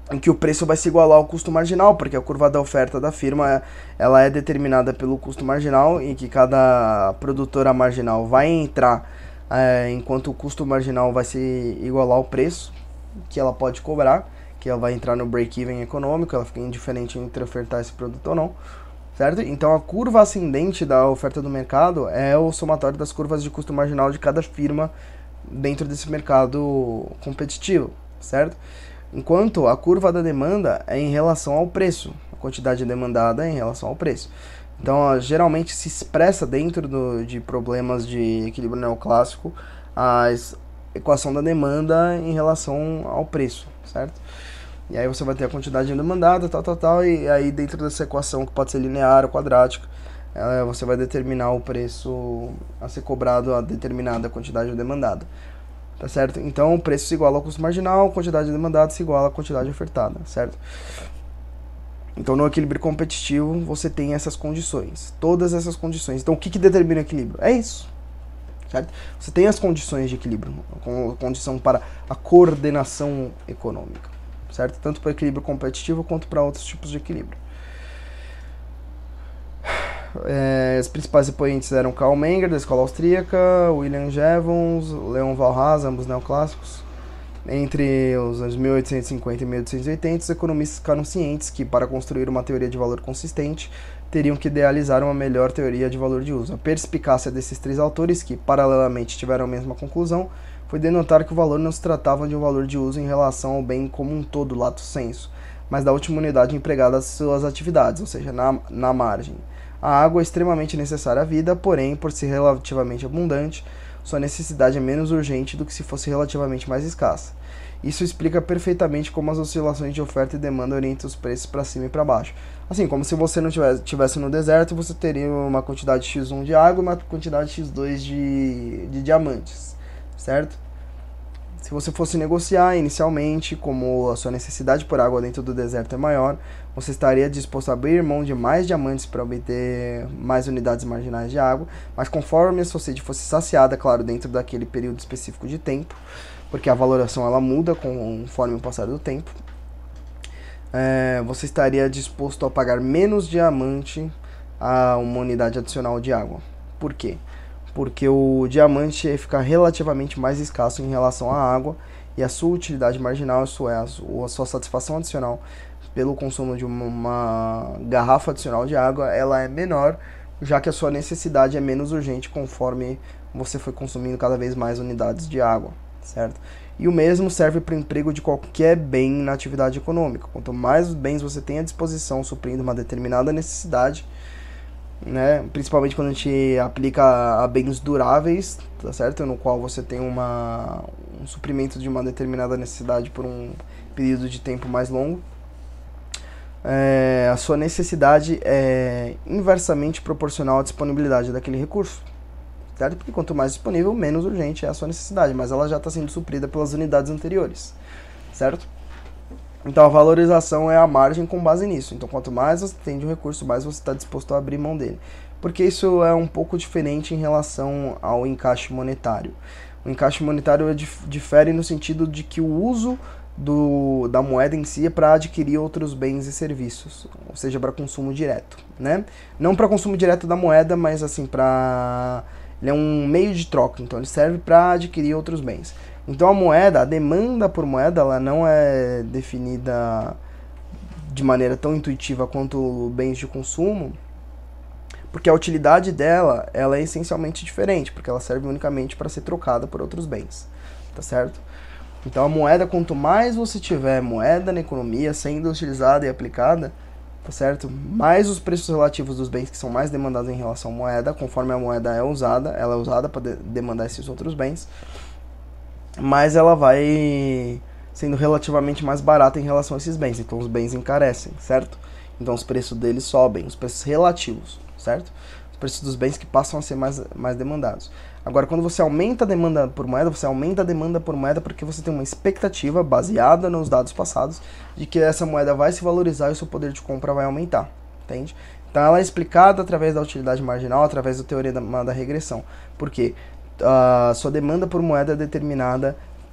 Speaker 1: em que o preço vai se igualar ao custo marginal, porque a curva da oferta da firma ela é determinada pelo custo marginal, em que cada produtora marginal vai entrar enquanto o custo marginal vai se igualar ao preço que ela pode cobrar, que ela vai entrar no break-even econômico, ela fica indiferente entre ofertar esse produto ou não, certo? Então a curva ascendente da oferta do mercado é o somatório das curvas de custo marginal de cada firma dentro desse mercado competitivo, certo? Enquanto a curva da demanda é em relação ao preço, a quantidade demandada é em relação ao preço. Então, geralmente se expressa dentro de problemas de equilíbrio neoclássico a equação da demanda em relação ao preço, certo? E aí você vai ter a quantidade demandada, tal, e aí dentro dessa equação, que pode ser linear ou quadrática, você vai determinar o preço a ser cobrado a determinada quantidade demandada. Tá certo? Então o preço se iguala ao custo marginal, a quantidade demandada se iguala à quantidade ofertada, certo? Então no equilíbrio competitivo você tem essas condições, todas essas condições. Então o que determina o equilíbrio? É isso, certo? Você tem as condições de equilíbrio, condição para a coordenação econômica, certo? Tanto para o equilíbrio competitivo quanto para outros tipos de equilíbrio. Os principais expoentes eram Karl Menger, da escola austríaca, William Jevons, Leon Walras, ambos neoclássicos. Entre os anos 1850 e 1880, os economistas ficaram cientes que, para construir uma teoria de valor consistente, teriam que idealizar uma melhor teoria de valor de uso. A perspicácia desses três autores, que paralelamente tiveram a mesma conclusão, foi denotar que o valor não se tratava de um valor de uso em relação ao bem como um todo, lato sensu, mas da última unidade empregada às suas atividades, ou seja, na margem. A água é extremamente necessária à vida, porém, por ser relativamente abundante, sua necessidade é menos urgente do que se fosse relativamente mais escassa. Isso explica perfeitamente como as oscilações de oferta e demanda orientam os preços para cima e para baixo. Assim, como se você não estivesse no deserto, você teria uma quantidade X1 de água e uma quantidade X2 de diamantes, certo? Se você fosse negociar inicialmente, como a sua necessidade por água dentro do deserto é maior, você estaria disposto a abrir mão de mais diamantes para obter mais unidades marginais de água, mas conforme a sua sede fosse saciada, claro, dentro daquele período específico de tempo, porque a valoração ela muda conforme o passar do tempo, você estaria disposto a pagar menos diamante a uma unidade adicional de água. Por quê? Porque o diamante fica relativamente mais escasso em relação à água e a sua utilidade marginal, isso é, a sua satisfação adicional pelo consumo de uma garrafa adicional de água, ela é menor, já que a sua necessidade é menos urgente conforme você foi consumindo cada vez mais unidades de água, certo? E o mesmo serve para o emprego de qualquer bem na atividade econômica. Quanto mais bens você tem à disposição suprindo uma determinada necessidade, né, principalmente quando a gente aplica a bens duráveis, tá certo? No qual você tem um suprimento de uma determinada necessidade por um período de tempo mais longo, a sua necessidade é inversamente proporcional à disponibilidade daquele recurso, certo? Porque quanto mais disponível, menos urgente é a sua necessidade, mas ela já está sendo suprida pelas unidades anteriores, certo? Então a valorização é a margem com base nisso. Então quanto mais você tem de um recurso, mais você está disposto a abrir mão dele. Porque isso é um pouco diferente em relação ao encaixe monetário. O encaixe monetário difere no sentido de que o uso da moeda em si é para adquirir outros bens e serviços, ou seja, para consumo direto, né? Não para consumo direto da moeda, mas assim ele é um meio de troca, então ele serve para adquirir outros bens. Então a demanda por moeda, ela não é definida de maneira tão intuitiva quanto bens de consumo, porque a utilidade dela, ela é essencialmente diferente, porque ela serve unicamente para ser trocada por outros bens, tá certo? Então a moeda, quanto mais você tiver moeda na economia sendo utilizada e aplicada, tá certo? Mais os preços relativos dos bens que são mais demandados em relação à moeda, conforme a moeda ela é usada para demandar esses outros bens, mas ela vai sendo relativamente mais barata em relação a esses bens. Então os bens encarecem, certo? Então os preços deles sobem, os preços relativos, certo? Os preços dos bens que passam a ser mais demandados. Agora, quando você aumenta a demanda por moeda, você aumenta a demanda por moeda porque você tem uma expectativa baseada nos dados passados de que essa moeda vai se valorizar e o seu poder de compra vai aumentar, entende? Então ela é explicada através da utilidade marginal, através da teoria da regressão. Por quê? A sua demanda por moeda é determinada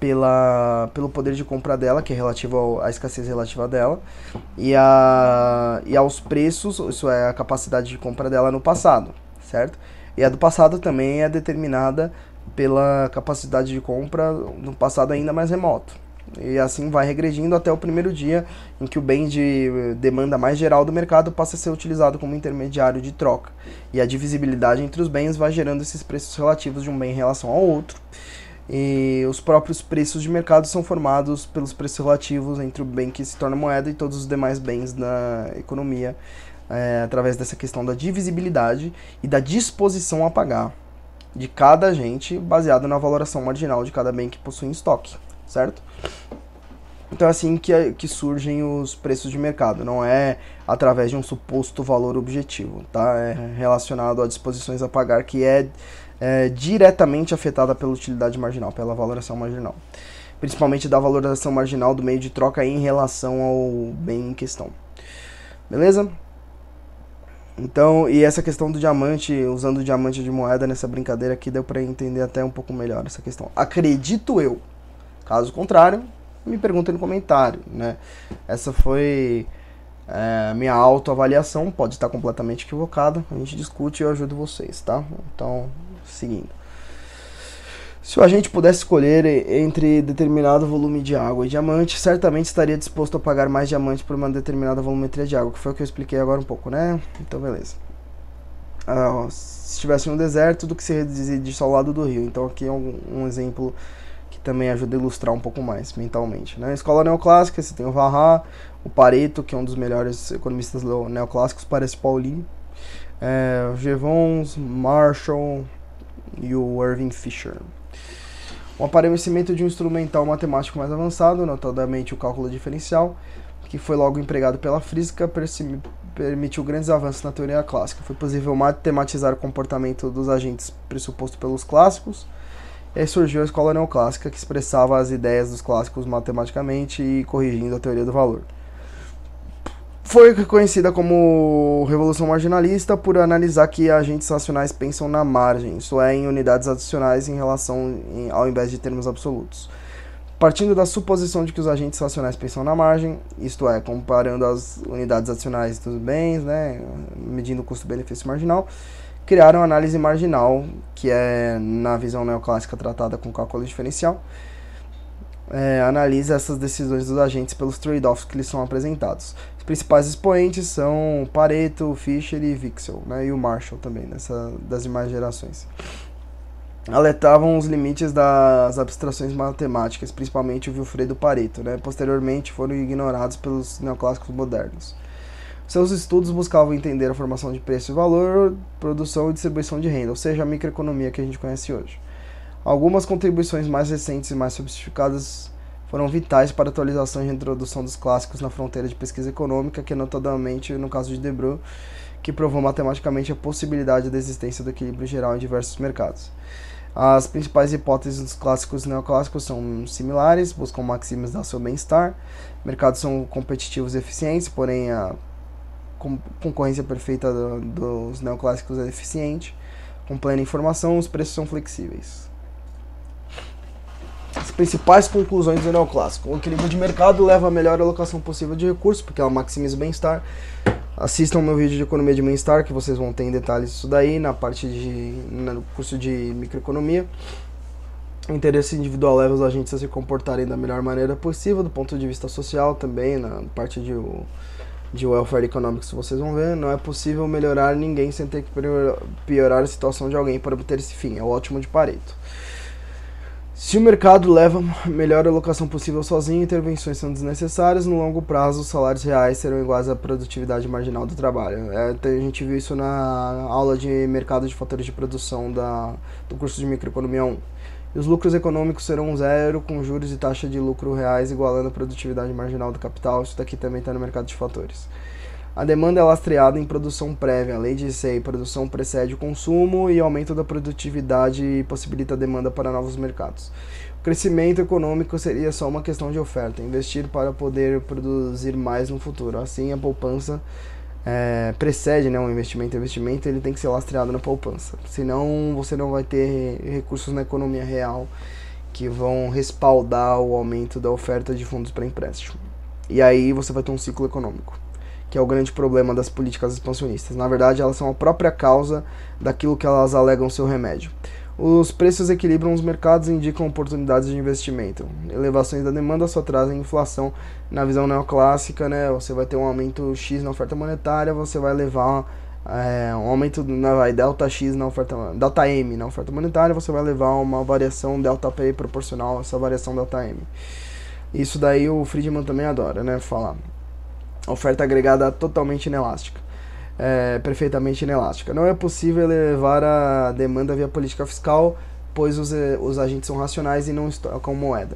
Speaker 1: pelo poder de compra dela, que é relativo à escassez relativa dela, e aos preços, isso é a capacidade de compra dela no passado, certo? E a do passado também é determinada pela capacidade de compra no passado ainda mais remoto. E assim vai regredindo até o primeiro dia em que o bem de demanda mais geral do mercado passa a ser utilizado como intermediário de troca. E a divisibilidade entre os bens vai gerando esses preços relativos de um bem em relação ao outro. E os próprios preços de mercado são formados pelos preços relativos entre o bem que se torna moeda e todos os demais bens da economia, através dessa questão da divisibilidade e da disposição a pagar de cada agente baseado na valoração marginal de cada bem que possui em estoque, certo? Então é assim que surgem os preços de mercado, não é através de um suposto valor objetivo, tá? É relacionado a disposições a pagar que é diretamente afetada pela utilidade marginal, pela valoração marginal. Principalmente da valoração marginal do meio de troca em relação ao bem em questão. Beleza? Então, e essa questão do diamante, usando o diamante de moeda nessa brincadeira aqui, deu para entender até um pouco melhor essa questão. Acredito eu. Caso contrário, me perguntem no comentário, né? Essa foi minha autoavaliação, pode estar completamente equivocada. A gente discute e eu ajudo vocês, tá? Então, seguindo. Se o agente pudesse escolher entre determinado volume de água e diamante, certamente estaria disposto a pagar mais diamante por uma determinada volumetria de água, que foi o que eu expliquei agora um pouco, né? Então, beleza. Se estivesse no deserto, do que se residisse ao lado do rio. Então, aqui é um exemplo que também ajuda a ilustrar um pouco mais mentalmente, né? Na escola neoclássica, você tem o Vaha, o Pareto, que é um dos melhores economistas neoclássicos, parece Paulinho, o Jevons, Marshall e o Irving Fisher. O aparecimento de um instrumental matemático mais avançado, notadamente o cálculo diferencial, que foi logo empregado pela física, permitiu grandes avanços na teoria clássica. Foi possível matematizar o comportamento dos agentes pressuposto pelos clássicos. E aí surgiu a escola neoclássica, que expressava as ideias dos clássicos matematicamente e corrigindo a teoria do valor. Foi reconhecida como revolução marginalista por analisar que agentes racionais pensam na margem, isso é, em unidades adicionais ao invés de termos absolutos. Partindo da suposição de que os agentes racionais pensam na margem, isto é, comparando as unidades adicionais dos bens, né, medindo o custo-benefício marginal, criaram a análise marginal, que é, na visão neoclássica tratada com cálculo diferencial, analisa essas decisões dos agentes pelos trade-offs que lhes são apresentados. Os principais expoentes são Pareto, Fisher e Wicksell, né, e o Marshall também, das demais gerações. Alertavam os limites das abstrações matemáticas, principalmente o Vilfredo Pareto, né, posteriormente foram ignorados pelos neoclássicos modernos. Seus estudos buscavam entender a formação de preço e valor, produção e distribuição de renda, ou seja, a microeconomia que a gente conhece hoje. Algumas contribuições mais recentes e mais sofisticadas foram vitais para a atualização e reintrodução dos clássicos na fronteira de pesquisa econômica, que é notadamente no caso de Debreu, que provou matematicamente a possibilidade da existência do equilíbrio geral em diversos mercados. As principais hipóteses dos clássicos e neoclássicos são similares, buscam maximizar seu bem-estar, mercados são competitivos e eficientes, porém a concorrência perfeita dos neoclássicos é eficiente, com plena informação, os preços são flexíveis. As principais conclusões do neoclássico. O equilíbrio de mercado leva a melhor alocação possível de recursos, porque ela maximiza o bem-estar. Assistam ao meu vídeo de economia de bem-estar, que vocês vão ter em detalhes isso daí, no curso de microeconomia. O interesse individual leva os agentes a se comportarem da melhor maneira possível, do ponto de vista social também, na parte de welfare economics, vocês vão ver. Não é possível melhorar ninguém sem ter que piorar a situação de alguém para obter esse fim. É o ótimo de Pareto. Se o mercado leva a melhor alocação possível sozinho, intervenções são desnecessárias. No longo prazo, os salários reais serão iguais à produtividade marginal do trabalho. A gente viu isso na aula de mercado de fatores de produção do curso de microeconomia 1. E os lucros econômicos serão zero, com juros e taxa de lucro reais igualando a produtividade marginal do capital. Isso daqui também está no mercado de fatores. A demanda é lastreada em produção prévia. A lei de Say, produção precede o consumo e aumento da produtividade possibilita a demanda para novos mercados. O crescimento econômico seria só uma questão de oferta, investir para poder produzir mais no futuro. Assim, a poupança precede, né, um investimento. O investimento ele tem que ser lastreado na poupança, senão você não vai ter recursos na economia real que vão respaldar o aumento da oferta de fundos para empréstimo. E aí você vai ter um ciclo econômico, que é o grande problema das políticas expansionistas. Na verdade, elas são a própria causa daquilo que elas alegam ser o remédio. Os preços equilibram os mercados e indicam oportunidades de investimento. Elevações da demanda só trazem inflação. Na visão neoclássica, né, você vai ter um aumento X na oferta monetária, você vai levar um aumento na delta X na oferta, delta M na oferta monetária, você vai levar uma variação delta P proporcional a essa variação delta M. Isso daí o Friedman também adora, né, falar. Oferta agregada totalmente inelástica. Perfeitamente inelástica. Não é possível elevar a demanda via política fiscal, pois os agentes são racionais e não estocam moeda.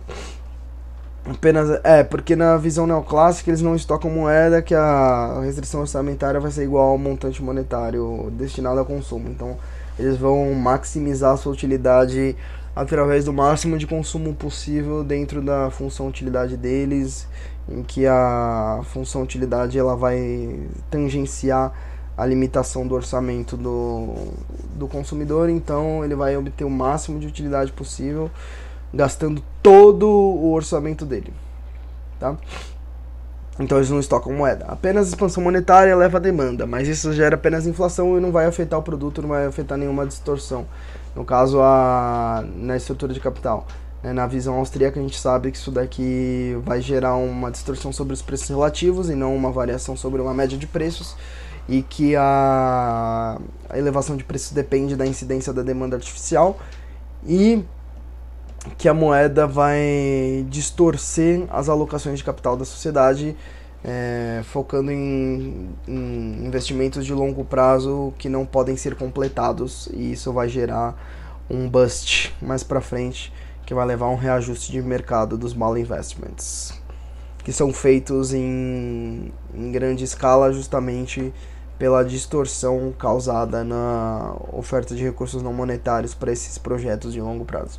Speaker 1: Porque na visão neoclássica eles não estocam moeda, que a restrição orçamentária vai ser igual ao montante monetário destinado ao consumo. Então eles vão maximizar a sua utilidade através do máximo de consumo possível dentro da função utilidade deles, em que a função utilidade ela vai tangenciar a limitação do orçamento do consumidor, então ele vai obter o máximo de utilidade possível, gastando todo o orçamento dele, tá? Então eles não estocam moeda. Apenas expansão monetária eleva a demanda, mas isso gera apenas inflação e não vai afetar o produto, não vai afetar nenhuma distorção. No caso, na estrutura de capital. Na visão austríaca, a gente sabe que isso daqui vai gerar uma distorção sobre os preços relativos e não uma variação sobre uma média de preços, e que a elevação de preços depende da incidência da demanda artificial e que a moeda vai distorcer as alocações de capital da sociedade, focando em investimentos de longo prazo que não podem ser completados, e isso vai gerar um bust mais para frente, que vai levar a um reajuste de mercado dos malinvestments, que são feitos em grande escala justamente pela distorção causada na oferta de recursos não monetários para esses projetos de longo prazo.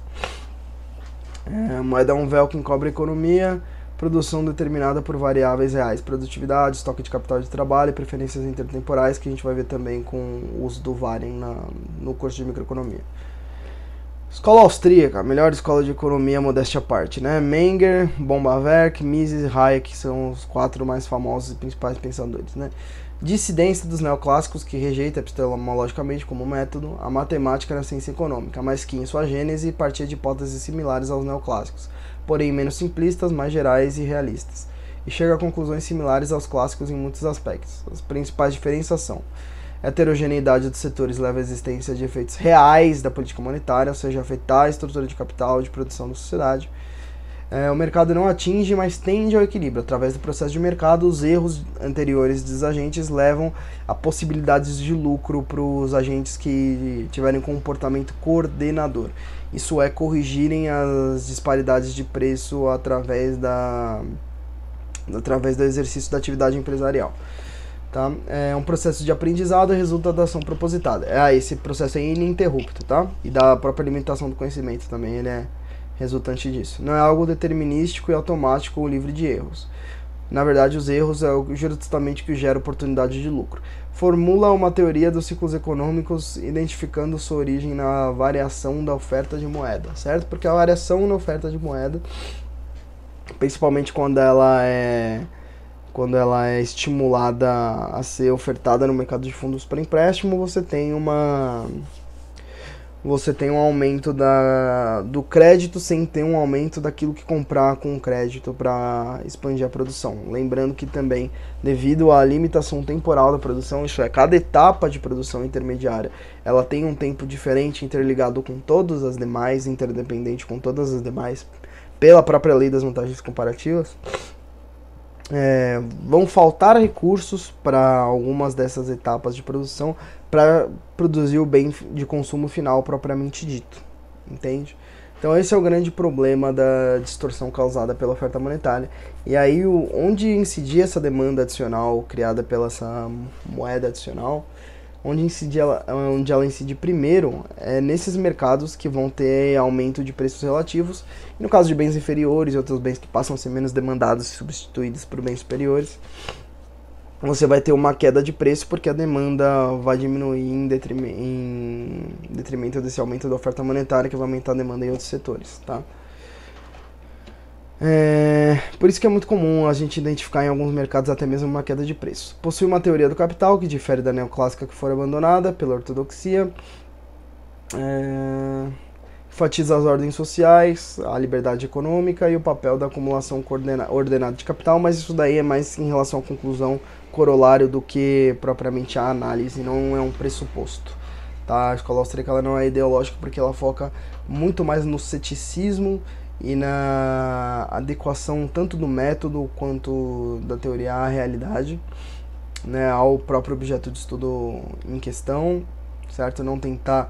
Speaker 1: A moeda é um véu que encobre a economia, produção determinada por variáveis reais, produtividade, estoque de capital de trabalho e preferências intertemporais, que a gente vai ver também com o uso do Waren no curso de microeconomia. Escola austríaca, a melhor escola de economia, modéstia à parte, né? Menger, Bombaverk, Mises e Hayek são os 4 mais famosos e principais pensadores, né? Dissidência dos neoclássicos, que rejeita epistemologicamente como método a matemática na ciência econômica, mas que em sua gênese partia de hipóteses similares aos neoclássicos, porém menos simplistas, mais gerais e realistas, e chega a conclusões similares aos clássicos em muitos aspectos. As principais diferenças são: a heterogeneidade dos setores leva à existência de efeitos reais da política monetária, ou seja, afetar a estrutura de capital e de produção da sociedade. O mercado não atinge, mas tende ao equilíbrio. Através do processo de mercado, os erros anteriores dos agentes levam a possibilidades de lucro para os agentes que tiverem comportamento coordenador. Isso é, corrigirem as disparidades de preço através do exercício da atividade empresarial. Tá? É um processo de aprendizado e resulta da ação propositada. Esse processo é ininterrupto, tá? E da própria alimentação do conhecimento também, ele é resultante disso. Não é algo determinístico e automático ou livre de erros. Na verdade, os erros é justamente o que gera oportunidade de lucro. Formula uma teoria dos ciclos econômicos, identificando sua origem na variação da oferta de moeda, certo? Porque a variação na oferta de moeda, principalmente quando ela é estimulada a ser ofertada no mercado de fundos para empréstimo, você tem um aumento do crédito sem ter um aumento daquilo que comprar com crédito para expandir a produção. Lembrando que também, devido à limitação temporal da produção, isso é, cada etapa de produção intermediária, ela tem um tempo diferente, interligado com todas as demais, interdependente com todas as demais, pela própria lei das vantagens comparativas. Vão faltar recursos para algumas dessas etapas de produção para produzir o bem de consumo final propriamente dito, entende? Então esse é o grande problema da distorção causada pela oferta monetária. E aí onde incidir essa demanda adicional criada pela essa moeda adicional, onde ela incide primeiro é nesses mercados que vão ter aumento de preços relativos, e no caso de bens inferiores e outros bens que passam a ser menos demandados e substituídos por bens superiores, você vai ter uma queda de preço porque a demanda vai diminuir em detrimento desse aumento da oferta monetária, que vai aumentar a demanda em outros setores, tá? Por isso que é muito comum a gente identificar em alguns mercados até mesmo uma queda de preço. Possui uma teoria do capital que difere da neoclássica que foi abandonada pela ortodoxia. Enfatiza as ordens sociais, a liberdade econômica e o papel da acumulação ordenada de capital, mas isso daí é mais em relação à conclusão corolário do que propriamente a análise, não é um pressuposto. Tá? A escola austríaca ela não é ideológica porque ela foca muito mais no ceticismo e na adequação tanto do método quanto da teoria à realidade, né, ao próprio objeto de estudo em questão, certo? Não tentar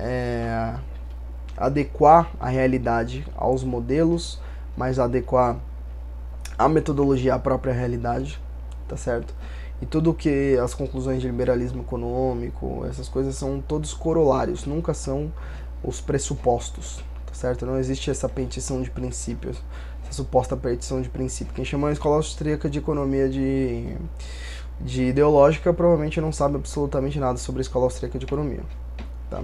Speaker 1: adequar a realidade aos modelos, mas adequar a metodologia à própria realidade, tá certo? E tudo que as conclusões de liberalismo econômico, essas coisas são todos corolários, nunca são os pressupostos, tá certo? Não existe essa petição de princípios, essa suposta petição de princípio. Quem chama a escola austríaca de economia de ideológica provavelmente não sabe absolutamente nada sobre a escola austríaca de economia, tá?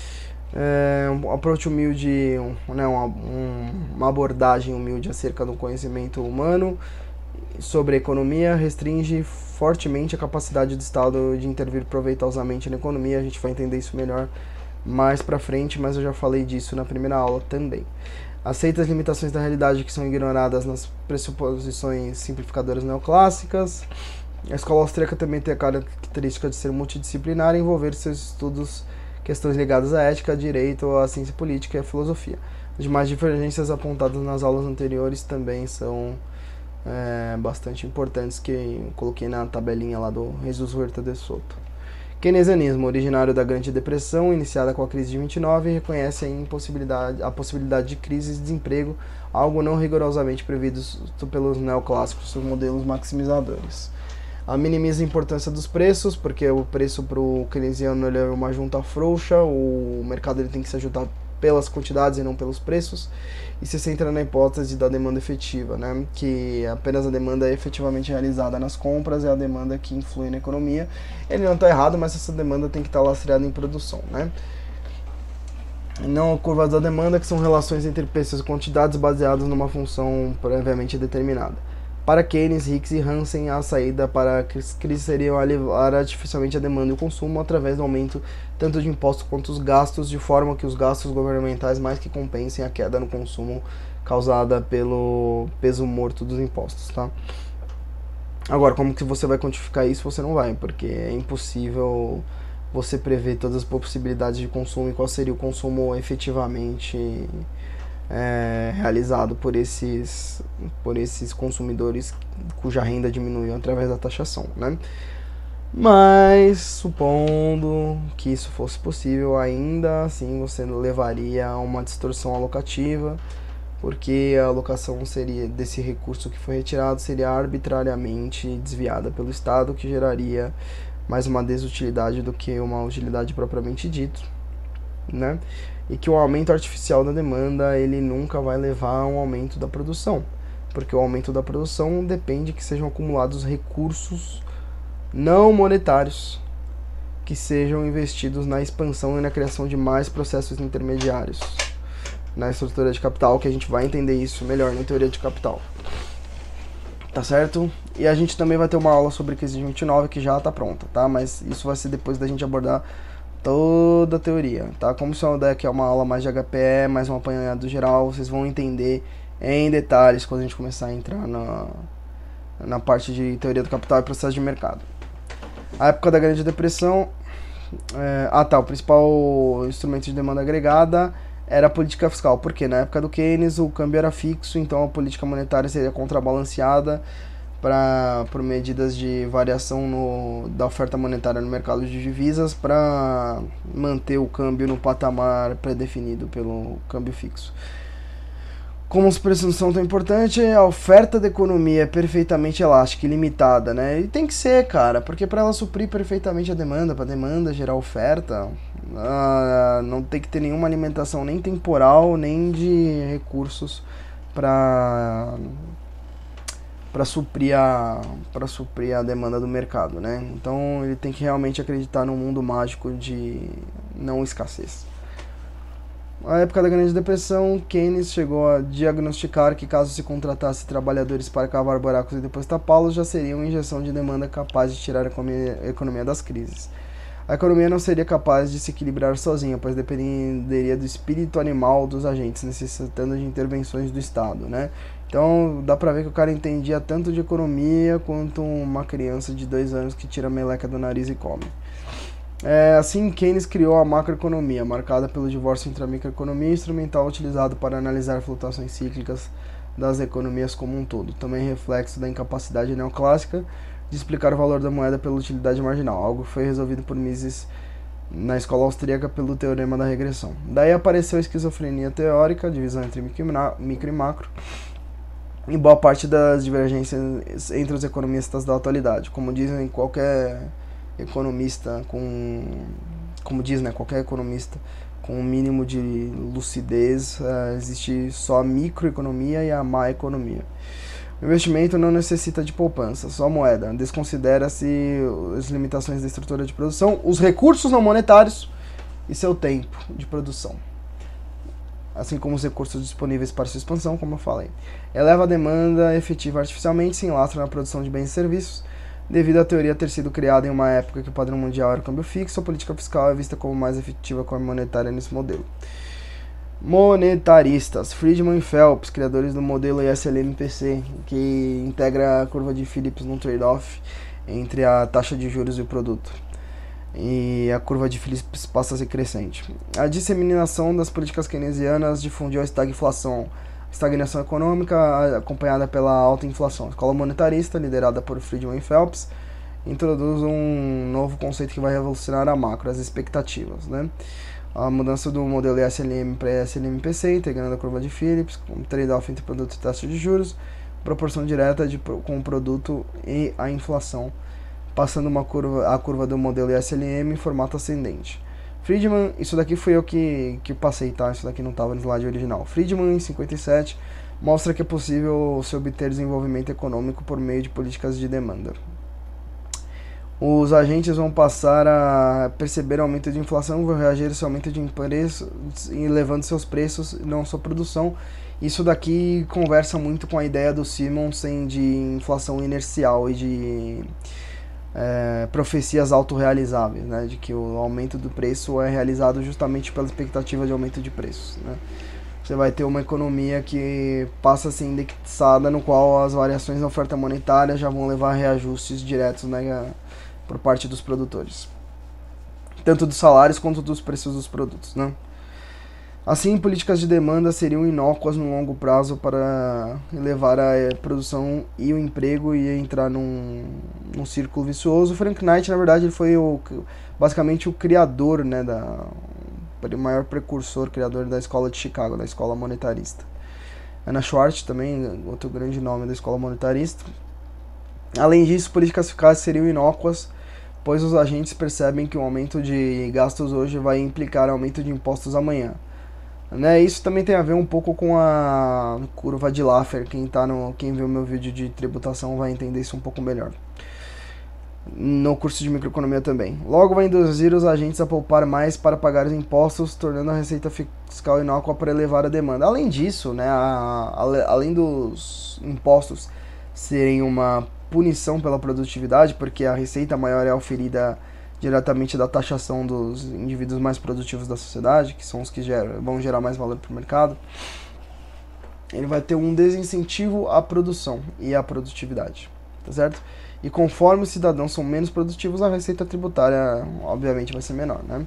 Speaker 1: Um approach humilde, né, uma abordagem humilde acerca do conhecimento humano sobre a economia restringe fortemente a capacidade do Estado de intervir proveitosamente na economia. A gente vai entender isso melhor mais pra frente, mas eu já falei disso na primeira aula também. Aceita as limitações da realidade que são ignoradas nas pressuposições simplificadoras neoclássicas. A escola austríaca também tem a característica de ser multidisciplinar e envolver seus estudos questões ligadas à ética, direito, à ciência política e à filosofia. As demais divergências apontadas nas aulas anteriores também são bastante importantes, que eu coloquei na tabelinha lá do Jesus Huerta de Soto. Keynesianismo, originário da Grande Depressão, iniciada com a crise de 29, reconhece a possibilidade de crise e desemprego, algo não rigorosamente previsto pelos neoclássicos, os modelos maximizadores. Minimiza a importância dos preços, porque o preço para o keynesiano ele é uma junta frouxa, o mercado ele tem que se ajudar pelas quantidades e não pelos preços, e se centra na hipótese da demanda efetiva, né? Que apenas a demanda é efetivamente realizada nas compras é a demanda que influi na economia. Ele não está errado, mas essa demanda tem que estar lastreada em produção, né? Não curvas da demanda, que são relações entre preços e quantidades baseadas numa função previamente determinada. Para Keynes, Hicks e Hansen, a saída para a crise seria aliviar artificialmente a demanda e o consumo através do aumento tanto de impostos quanto dos gastos, de forma que os gastos governamentais mais que compensem a queda no consumo causada pelo peso morto dos impostos, tá? Agora, como que você vai quantificar isso? Você não vai, porque é impossível você prever todas as possibilidades de consumo e qual seria o consumo efetivamente realizado por esses consumidores cuja renda diminuiu através da taxação, né? Mas, supondo que isso fosse possível, ainda assim você levaria a uma distorção alocativa, porque a alocação seria desse recurso que foi retirado seria arbitrariamente desviada pelo Estado, que geraria mais uma desutilidade do que uma utilidade propriamente dita, né? E que o aumento artificial da demanda ele nunca vai levar a um aumento da produção, porque o aumento da produção depende que sejam acumulados recursos não monetários que sejam investidos na expansão e na criação de mais processos intermediários na estrutura de capital, que a gente vai entender isso melhor na teoria de capital, tá certo? E a gente também vai ter uma aula sobre crise de 29 que já tá pronta, tá? Mas isso vai ser depois da gente abordar toda a teoria, tá? Como isso daqui é uma aula mais de HPE, mais um apanhado geral, vocês vão entender em detalhes quando a gente começar a entrar na parte de teoria do capital e processo de mercado. A época da Grande Depressão, o principal instrumento de demanda agregada era a política fiscal, porque na época do Keynes o câmbio era fixo, então a política monetária seria contrabalanceada por medidas de variação da oferta monetária no mercado de divisas para manter o câmbio no patamar pré-definido pelo câmbio fixo. Como os preços não são tão importantes, a oferta da economia é perfeitamente elástica e limitada, né? E tem que ser, cara, porque para ela suprir perfeitamente a demanda, para a demanda gerar oferta, não tem que ter nenhuma alimentação nem temporal, nem de recursos para suprir a demanda do mercado, né? Então ele tem que realmente acreditar num mundo mágico de não escassez. Na época da Grande Depressão, Keynes chegou a diagnosticar que caso se contratasse trabalhadores para cavar buracos e depois tapá-los, já seria uma injeção de demanda capaz de tirar a economia das crises. A economia não seria capaz de se equilibrar sozinha, pois dependeria do espírito animal dos agentes, necessitando de intervenções do Estado, né? Então dá pra ver que o cara entendia tanto de economia quanto uma criança de 2 anos que tira a meleca do nariz e come. Assim, Keynes criou a macroeconomia, marcada pelo divórcio entre a microeconomia e instrumental utilizado para analisar flutuações cíclicas das economias como um todo. Também reflexo da incapacidade neoclássica de explicar o valor da moeda pela utilidade marginal, algo que foi resolvido por Mises na escola austríaca pelo teorema da regressão. Daí apareceu a esquizofrenia teórica, divisão entre micro e macro, e boa parte das divergências entre os economistas da atualidade. Como dizem qualquer economista qualquer economista com um mínimo de lucidez, existe só a microeconomia e a macroeconomia. O investimento não necessita de poupança, só moeda. Desconsidera-se as limitações da estrutura de produção, os recursos não monetários e seu tempo de produção, assim como os recursos disponíveis para sua expansão, como eu falei. Eleva a demanda efetiva artificialmente, se enlastra na produção de bens e serviços. Devido à teoria ter sido criada em uma época que o padrão mundial era o câmbio fixo, a política fiscal é vista como mais efetiva que a monetária nesse modelo. Monetaristas, Friedman e Phelps, criadores do modelo ISLM-PC, que integra a curva de Phillips num trade-off entre a taxa de juros e o produto. E a curva de Phillips passa a ser crescente. A disseminação das políticas keynesianas difundiu a estagnação econômica acompanhada pela alta inflação. A escola monetarista, liderada por Friedman e Phelps, introduz um novo conceito que vai revolucionar a macro, as expectativas, né? A mudança do modelo ISLM para ISLM-PC, integrando a curva de Phillips, com trade-off entre produto e taxa de juros, proporção direta com o produto e a inflação, passando a curva do modelo ISLM em formato ascendente. Friedman, isso daqui foi eu que passei, tá? Isso daqui não estava no slide original. Friedman, em 57, mostra que é possível se obter desenvolvimento econômico por meio de políticas de demanda. Os agentes vão passar a perceber o aumento de inflação, vão reagir a esse aumento de preços, elevando seus preços e não sua produção. Isso daqui conversa muito com a ideia do Simonsen de inflação inercial e de profecias autorrealizáveis, né? De que o aumento do preço é realizado justamente pela expectativa de aumento de preços, né? Você vai ter uma economia que passa a ser indexada, no qual as variações na oferta monetária já vão levar a reajustes diretos, né, por parte dos produtores, tanto dos salários quanto dos preços dos produtos, né? Assim, políticas de demanda seriam inócuas no longo prazo para elevar a produção e o emprego e entrar num círculo vicioso. Frank Knight, na verdade, ele foi basicamente o criador, né, o maior precursor, criador da escola de Chicago, da escola monetarista. Anna Schwartz também, outro grande nome da escola monetarista. Além disso, políticas fiscais seriam inócuas, pois os agentes percebem que o aumento de gastos hoje vai implicar aumento de impostos amanhã. Né, isso também tem a ver um pouco com a curva de Laffer. Quem viu meu vídeo de tributação vai entender isso um pouco melhor. No curso de microeconomia também. Logo vai induzir os agentes a poupar mais para pagar os impostos, tornando a receita fiscal inócua para elevar a demanda. Além disso, né, além dos impostos serem uma punição pela produtividade, porque a receita maior é oferida diretamente da taxação dos indivíduos mais produtivos da sociedade, que são os que vão gerar mais valor para o mercado, ele vai ter um desincentivo à produção e à produtividade, tá certo? E conforme os cidadãos são menos produtivos, a receita tributária, obviamente, vai ser menor, né?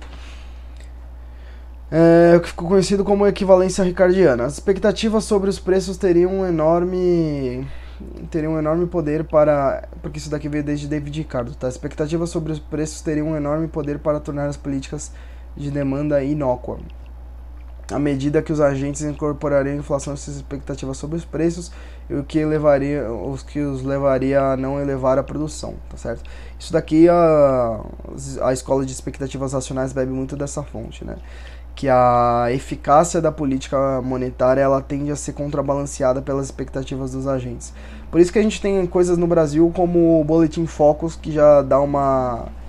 Speaker 1: O que ficou conhecido como equivalência ricardiana. As expectativas sobre os preços teriam um enorme poder para... Porque isso daqui veio desde David Ricardo, tá? As expectativas sobre os preços teriam um enorme poder para tornar as políticas de demanda inócua. À medida que os agentes incorporariam a inflação essas expectativas sobre os preços, o que os levaria a não elevar a produção, tá certo? Isso daqui, a escola de expectativas racionais bebe muito dessa fonte, né? Que a eficácia da política monetária ela tende a ser contrabalanceada pelas expectativas dos agentes. Por isso que a gente tem coisas no Brasil como o Boletim Focus, que já dá uma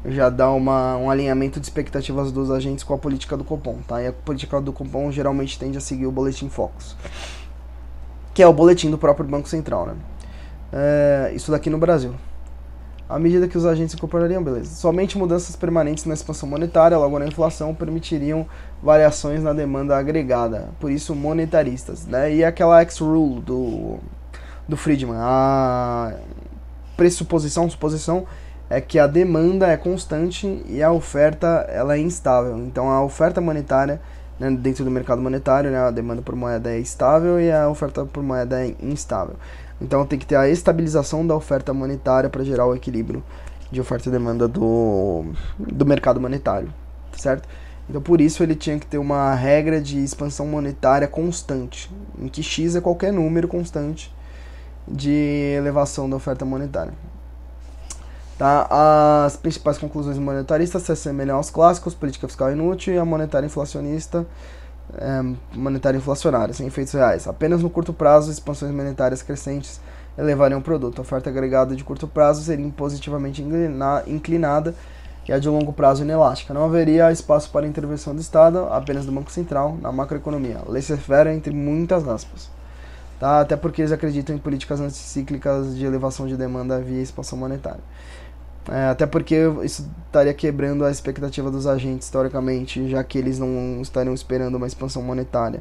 Speaker 1: já dá um alinhamento de expectativas dos agentes com a política do Copom, tá? E a política do Copom geralmente tende a seguir o Boletim Focus, que é o boletim do próprio Banco Central, né? Isso daqui no Brasil. À medida que os agentes incorporariam, beleza. Somente mudanças permanentes na expansão monetária, logo na inflação, permitiriam variações na demanda agregada, por isso monetaristas, né? E aquela X-Rule do Friedman, a suposição é que a demanda é constante e a oferta ela é instável. Então a oferta monetária, né, dentro do mercado monetário, né, a demanda por moeda é estável e a oferta por moeda é instável. Então tem que ter a estabilização da oferta monetária para gerar o equilíbrio de oferta e demanda do mercado monetário, certo? Então por isso ele tinha que ter uma regra de expansão monetária constante, em que x é qualquer número constante de elevação da oferta monetária. Tá? As principais conclusões monetaristas se assemelham aos clássicos: política fiscal inútil e a monetária inflacionista, monetária inflacionária, sem efeitos reais. Apenas no curto prazo, expansões monetárias crescentes elevariam o produto. A oferta agregada de curto prazo seria positivamente inclinada e a de longo prazo inelástica. Não haveria espaço para intervenção do Estado, apenas do Banco Central, na macroeconomia. Laissez-faire entre muitas aspas. Tá? Até porque eles acreditam em políticas anticíclicas de elevação de demanda via expansão monetária. Até porque isso estaria quebrando a expectativa dos agentes, teoricamente, já que eles não estariam esperando uma expansão monetária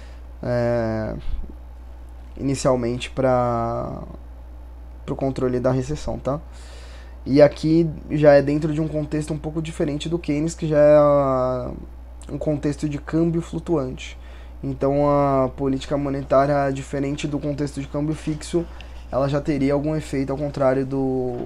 Speaker 1: inicialmente para o controle da recessão, tá? E aqui já é dentro de um contexto um pouco diferente do Keynes, que já é um contexto de câmbio flutuante. Então a política monetária, diferente do contexto de câmbio fixo, ela já teria algum efeito ao contrário do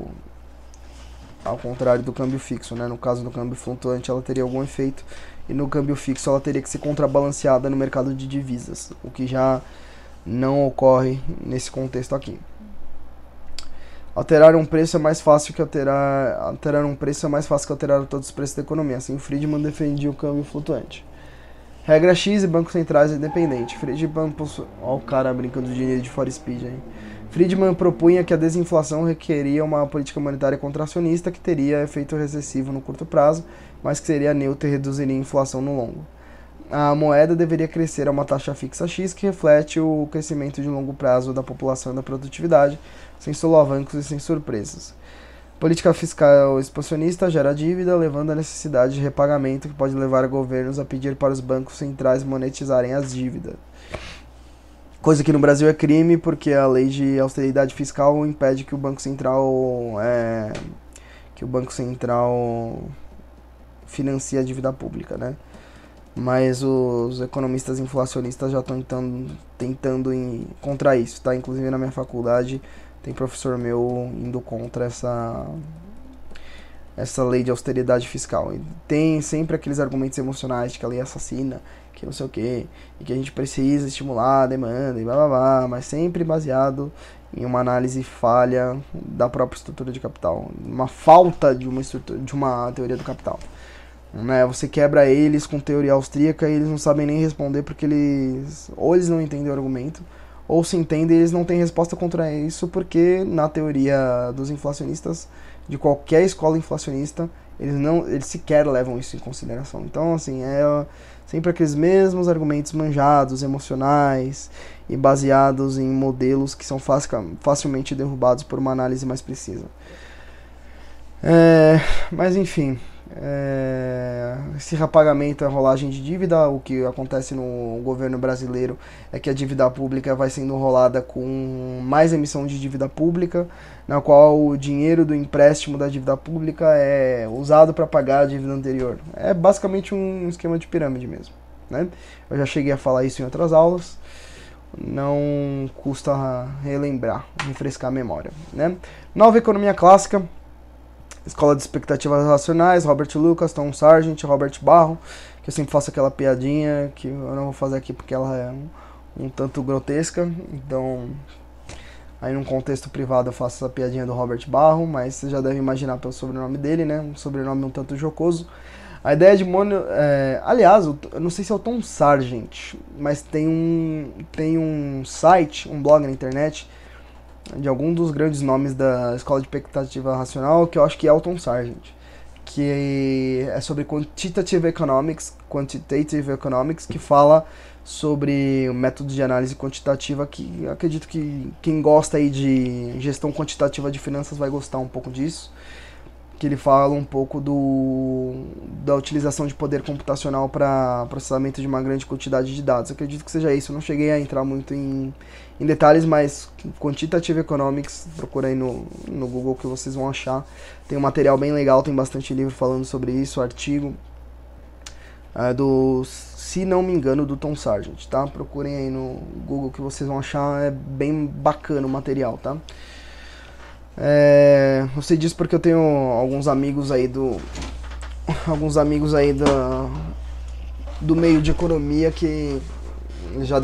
Speaker 1: câmbio fixo, né? No caso do câmbio flutuante, ela teria algum efeito, e no câmbio fixo ela teria que ser contrabalanceada no mercado de divisas, o que já não ocorre nesse contexto aqui. Alterar um preço é mais fácil que alterar todos os preços da economia. Assim, Friedman defendia o câmbio flutuante. Regra X e bancos centrais independentes. Friedman Olha o cara brincando de dinheiro de for speed aí. Friedman propunha que a desinflação requeria uma política monetária contracionista que teria efeito recessivo no curto prazo, mas que seria neutra e reduziria a inflação no longo. A moeda deveria crescer a uma taxa fixa X que reflete o crescimento de longo prazo da população e da produtividade, sem solavancos e sem surpresas. Política fiscal expansionista gera dívida, levando à necessidade de repagamento que pode levar governos a pedir para os bancos centrais monetizarem as dívidas. Coisa que no Brasil é crime, porque a lei de austeridade fiscal impede que o Banco Central financie a dívida pública, né? Mas os economistas inflacionistas já estão tentando contra isso, tá? Inclusive na minha faculdade tem professor meu indo contra essa lei de austeridade fiscal. E tem sempre aqueles argumentos emocionais de que a lei é assassina, que não sei o que, e que a gente precisa estimular a demanda e blá blá blá, mas sempre baseado em uma análise falha da própria estrutura de capital, uma falta de uma teoria do capital. Né? Você quebra eles com teoria austríaca e eles não sabem nem responder porque eles não entendem o argumento, ou se entendem eles não têm resposta contra isso, porque na teoria dos inflacionistas, de qualquer escola inflacionista, eles sequer levam isso em consideração. Então, assim, sempre aqueles mesmos argumentos manjados, emocionais e baseados em modelos que são facilmente derrubados por uma análise mais precisa. Mas enfim, esse repagamento é rolagem de dívida. O que acontece no governo brasileiro é que a dívida pública vai sendo rolada com mais emissão de dívida pública, na qual o dinheiro do empréstimo da dívida pública é usado para pagar a dívida anterior. É basicamente um esquema de pirâmide mesmo, né? Eu já cheguei a falar isso em outras aulas, não custa relembrar, refrescar a memória, né? Nova economia clássica, escola de expectativas racionais, Robert Lucas, Tom Sargent, Robert Barro, que eu sempre faço aquela piadinha, que eu não vou fazer aqui porque ela é um tanto grotesca, então aí num contexto privado eu faço essa piadinha do Robert Barro, mas você já deve imaginar pelo sobrenome dele, né, um sobrenome um tanto jocoso. A ideia de aliás, eu não sei se é o Tom Sargent, mas tem um site, um blog na internet, de algum dos grandes nomes da escola de expectativa racional, que eu acho que é o Tom Sargent. que é sobre Quantitative Economics, que fala sobre o método de análise quantitativa, que acredito que quem gosta aí de gestão quantitativa de finanças vai gostar um pouco disso, que ele fala um pouco da utilização de poder computacional para processamento de uma grande quantidade de dados. Acredito que seja isso, eu não cheguei a entrar muito em detalhes, mas Quantitative Economics, procura aí no Google que vocês vão achar. Tem um material bem legal, tem bastante livro falando sobre isso, artigo, se não me engano, do Tom Sargent, tá? Procurem aí no Google que vocês vão achar, é bem bacana o material, tá? Eu sei disso porque eu tenho alguns amigos aí do meio de economia que já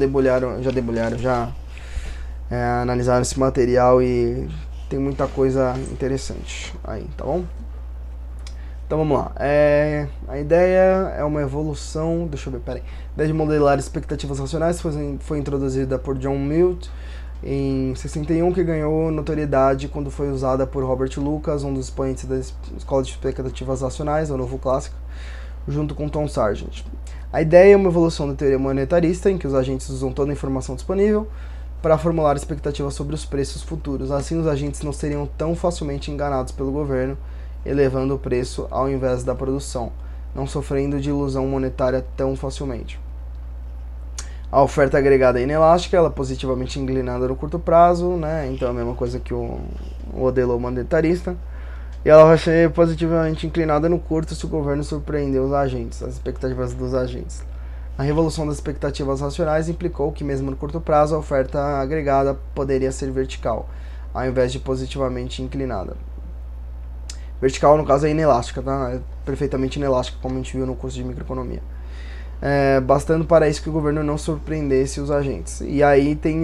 Speaker 1: analisaram esse material e tem muita coisa interessante aí, tá bom? Então vamos lá. A ideia é uma evolução, deixa eu ver, peraí. A ideia de modelar expectativas racionais foi introduzida por John Milt em 61, que ganhou notoriedade quando foi usada por Robert Lucas, um dos expoentes da Escola de Expectativas Racionais, o novo clássico, junto com Tom Sargent. A ideia é uma evolução da teoria monetarista, em que os agentes usam toda a informação disponível para formular expectativas sobre os preços futuros. Assim, os agentes não seriam tão facilmente enganados pelo governo, elevando o preço ao invés da produção, não sofrendo de ilusão monetária tão facilmente. A oferta agregada é inelástica, ela é positivamente inclinada no curto prazo, né? Então é a mesma coisa que o modelo monetarista. E ela vai ser positivamente inclinada no curto se o governo surpreender os agentes, as expectativas dos agentes. A revolução das expectativas racionais implicou que, mesmo no curto prazo, a oferta agregada poderia ser vertical, ao invés de positivamente inclinada. Vertical, no caso, é inelástica, tá? É perfeitamente inelástica, como a gente viu no curso de microeconomia. Bastando para isso que o governo não surpreendesse os agentes. E aí tem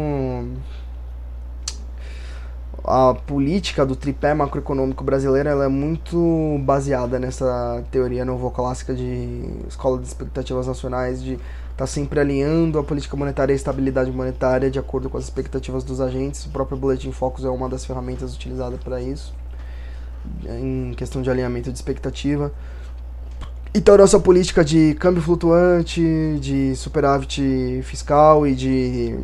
Speaker 1: a política do tripé macroeconômico brasileiro, ela é muito baseada nessa teoria novoclássica de escola de expectativas nacionais, de estar sempre alinhando a política monetária e a estabilidade monetária de acordo com as expectativas dos agentes. O próprio Boletim Focus é uma das ferramentas utilizadas para isso, em questão de alinhamento de expectativa. Então, nossa política de câmbio flutuante, de superávit fiscal e de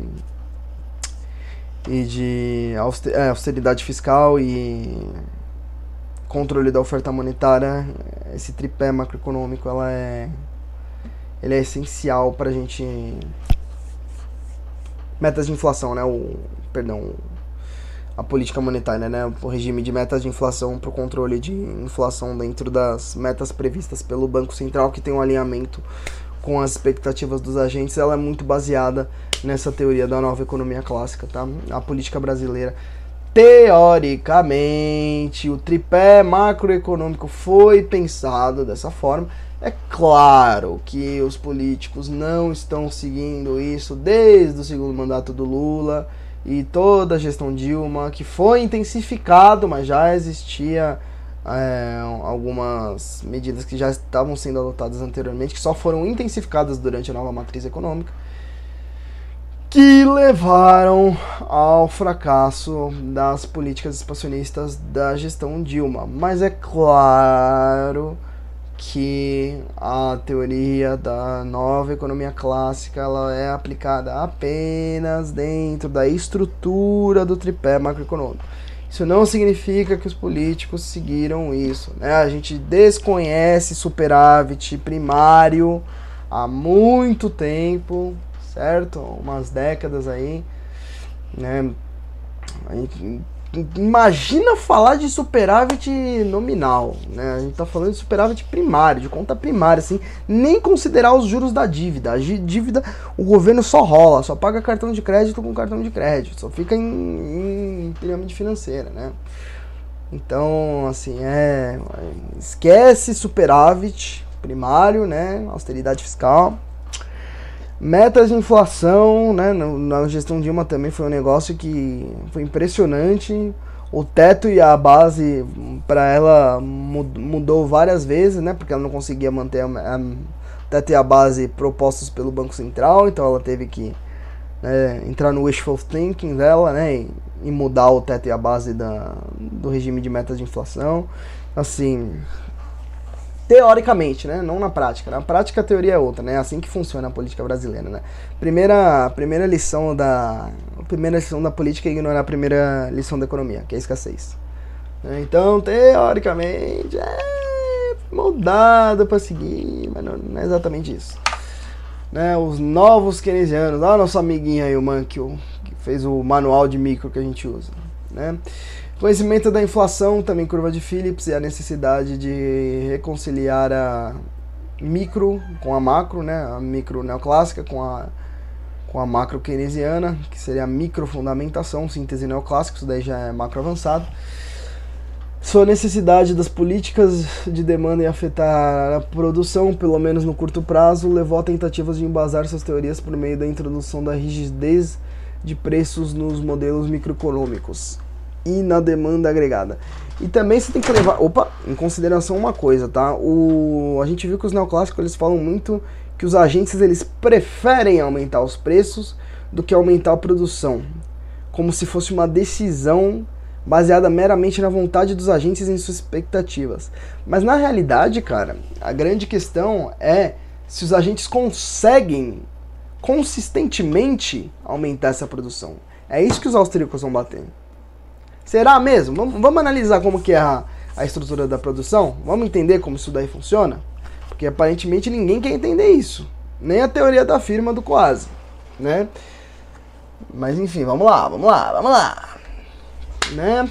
Speaker 1: austeridade fiscal e controle da oferta monetária, esse tripé macroeconômico, ele é essencial para a gente... Metas de inflação, né? A política monetária, né? O regime de metas de inflação para o controle de inflação dentro das metas previstas pelo Banco Central, que tem um alinhamento com as expectativas dos agentes, ela é muito baseada nessa teoria da nova economia clássica, tá? A política brasileira, teoricamente, o tripé macroeconômico foi pensado dessa forma. É claro que os políticos não estão seguindo isso desde o segundo mandato do Lula e toda a gestão Dilma, que foi intensificado, mas já existia algumas medidas que já estavam sendo adotadas anteriormente, que só foram intensificadas durante a nova matriz econômica, que levaram ao fracasso das políticas expansionistas da gestão Dilma. Mas é claro que a teoria da nova economia clássica, ela é aplicada apenas dentro da estrutura do tripé macroeconômico. Isso não significa que os políticos seguiram isso, né? A gente desconhece superávit primário há muito tempo, certo? Umas décadas aí, né? A gente imagina falar de superávit nominal, né? A gente tá falando de superávit primário, de conta primária, assim, nem considerar os juros da dívida. A dívida, o governo só rola, só paga cartão de crédito com cartão de crédito, só fica em pirâmide financeira, né? Então, assim, esquece superávit primário, né? Austeridade fiscal. Metas de inflação, né, na gestão Dilma também foi um negócio que foi impressionante. O teto e a base para ela mudou várias vezes, né, porque ela não conseguia manter o teto e a base propostos pelo Banco Central, então ela teve que entrar no wishful thinking dela, né, e mudar o teto e a base do regime de metas de inflação. Assim, teoricamente, né? Não na prática. Na prática a teoria é outra, né? É assim que funciona a política brasileira, né? Primeira lição da política é ignorar a primeira lição da economia, que é a escassez. Então, teoricamente, é moldado para seguir, mas não é exatamente isso. Né? Os novos keynesianos, lá nosso amiguinho aí, o Mankio, que fez o manual de micro que a gente usa, né? Conhecimento da inflação, também curva de Phillips, e a necessidade de reconciliar a micro com a macro, né? A micro neoclássica com a macro keynesiana, que seria a microfundamentação, síntese neoclássica, isso daí já é macro avançado. Sua necessidade das políticas de demanda em afetar a produção, pelo menos no curto prazo, levou a tentativas de embasar suas teorias por meio da introdução da rigidez de preços nos modelos microeconômicos e na demanda agregada. E também você tem que levar em consideração uma coisa, tá? A gente viu que os neoclássicos eles falam muito que os agentes eles preferem aumentar os preços do que aumentar a produção, como se fosse uma decisão baseada meramente na vontade dos agentes e em suas expectativas. Mas na realidade, cara, a grande questão é se os agentes conseguem consistentemente aumentar essa produção. É isso que os austríacos vão bater. Será mesmo? Vamos analisar como que é a estrutura da produção? Vamos entender como isso daí funciona? Porque aparentemente ninguém quer entender isso. Nem a teoria da firma do Quasi, né? Mas enfim, vamos lá. Né?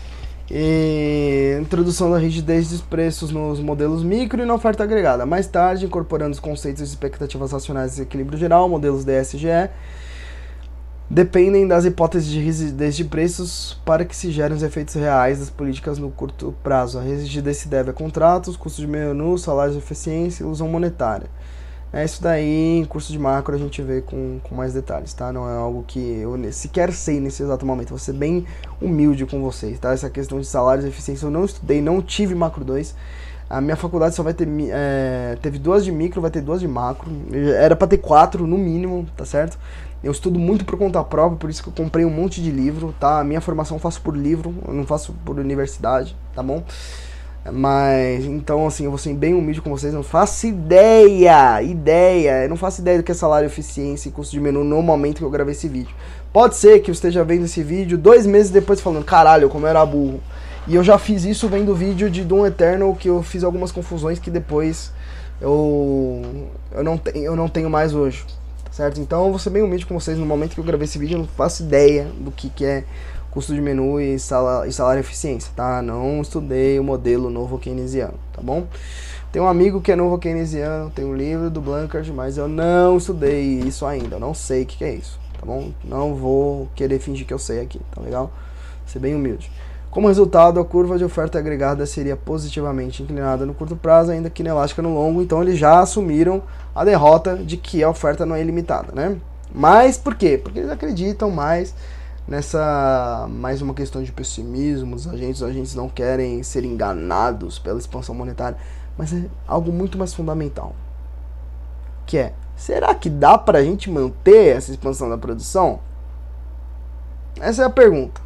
Speaker 1: E introdução da rigidez dos preços nos modelos micro e na oferta agregada. Mais tarde, incorporando os conceitos de expectativas racionais e equilíbrio geral, modelos DSGE, dependem das hipóteses de rigidez de preços para que se gerem os efeitos reais das políticas no curto prazo. A rigidez se deve a contratos, custos de menu, salários de eficiência e ilusão monetária. Isso daí, em curso de macro, a gente vê com mais detalhes, tá? Não é algo que eu sequer sei nesse exato momento. Vou ser bem humilde com vocês, tá? Essa questão de salários de eficiência eu não estudei, não tive macro 2. A minha faculdade só vai ter... teve 2 de micro, vai ter 2 de macro. Era pra ter 4 no mínimo, tá certo? Eu estudo muito por conta própria, por isso que eu comprei um monte de livro, tá? A minha formação eu faço por livro, eu não faço por universidade, tá bom? Mas, então assim, eu vou ser bem humilde com vocês, não faço ideia, eu não faço ideia do que é salário, eficiência e custo de menu no momento que eu gravei esse vídeo. Pode ser que eu esteja vendo esse vídeo 2 meses depois falando, caralho, como eu era burro. E eu já fiz isso vendo o vídeo de Doom Eternal, que eu fiz algumas confusões que depois eu não tenho mais hoje, certo? Então eu vou ser bem humilde com vocês, no momento que eu gravei esse vídeo eu não faço ideia do que é custo de menu e salário e eficiência, tá? Não estudei o modelo novo keynesiano, tá bom? Tem um amigo que é novo keynesiano, tem um livro do Blanchard, mas eu não estudei isso ainda, eu não sei o que é isso, tá bom? Não vou querer fingir que eu sei aqui, tá legal? Ser bem humilde. Como resultado, a curva de oferta agregada seria positivamente inclinada no curto prazo, ainda que inelástica no longo, então eles já assumiram a derrota de que a oferta não é ilimitada, né? Mas por quê? Porque eles acreditam mais mais uma questão de pessimismo, os agentes não querem ser enganados pela expansão monetária, mas é algo muito mais fundamental, que é, será que dá pra gente manter essa expansão da produção? Essa é a pergunta,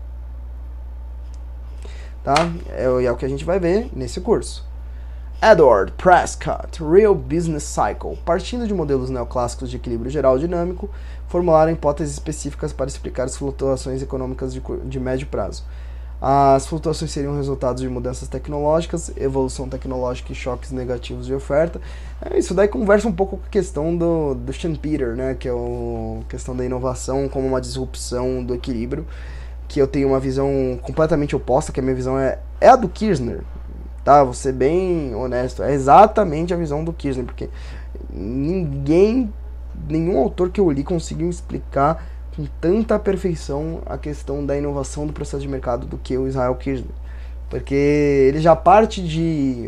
Speaker 1: tá? É o que a gente vai ver nesse curso. Edward Prescott, Real Business Cycle. Partindo de modelos neoclássicos de equilíbrio geral dinâmico, formularam hipóteses específicas para explicar as flutuações econômicas de médio prazo. As flutuações seriam resultados de mudanças tecnológicas, evolução tecnológica e choques negativos de oferta. Isso daí conversa um pouco com a questão do Schumpeter, né, que é a questão da inovação como uma disrupção do equilíbrio, que eu tenho uma visão completamente oposta, que a minha visão é a do Kirchner. Tá, vou ser bem honesto, é exatamente a visão do Kirchner, porque nenhum autor que eu li conseguiu explicar com tanta perfeição a questão da inovação do processo de mercado do que o Israel Kirchner, porque ele já parte de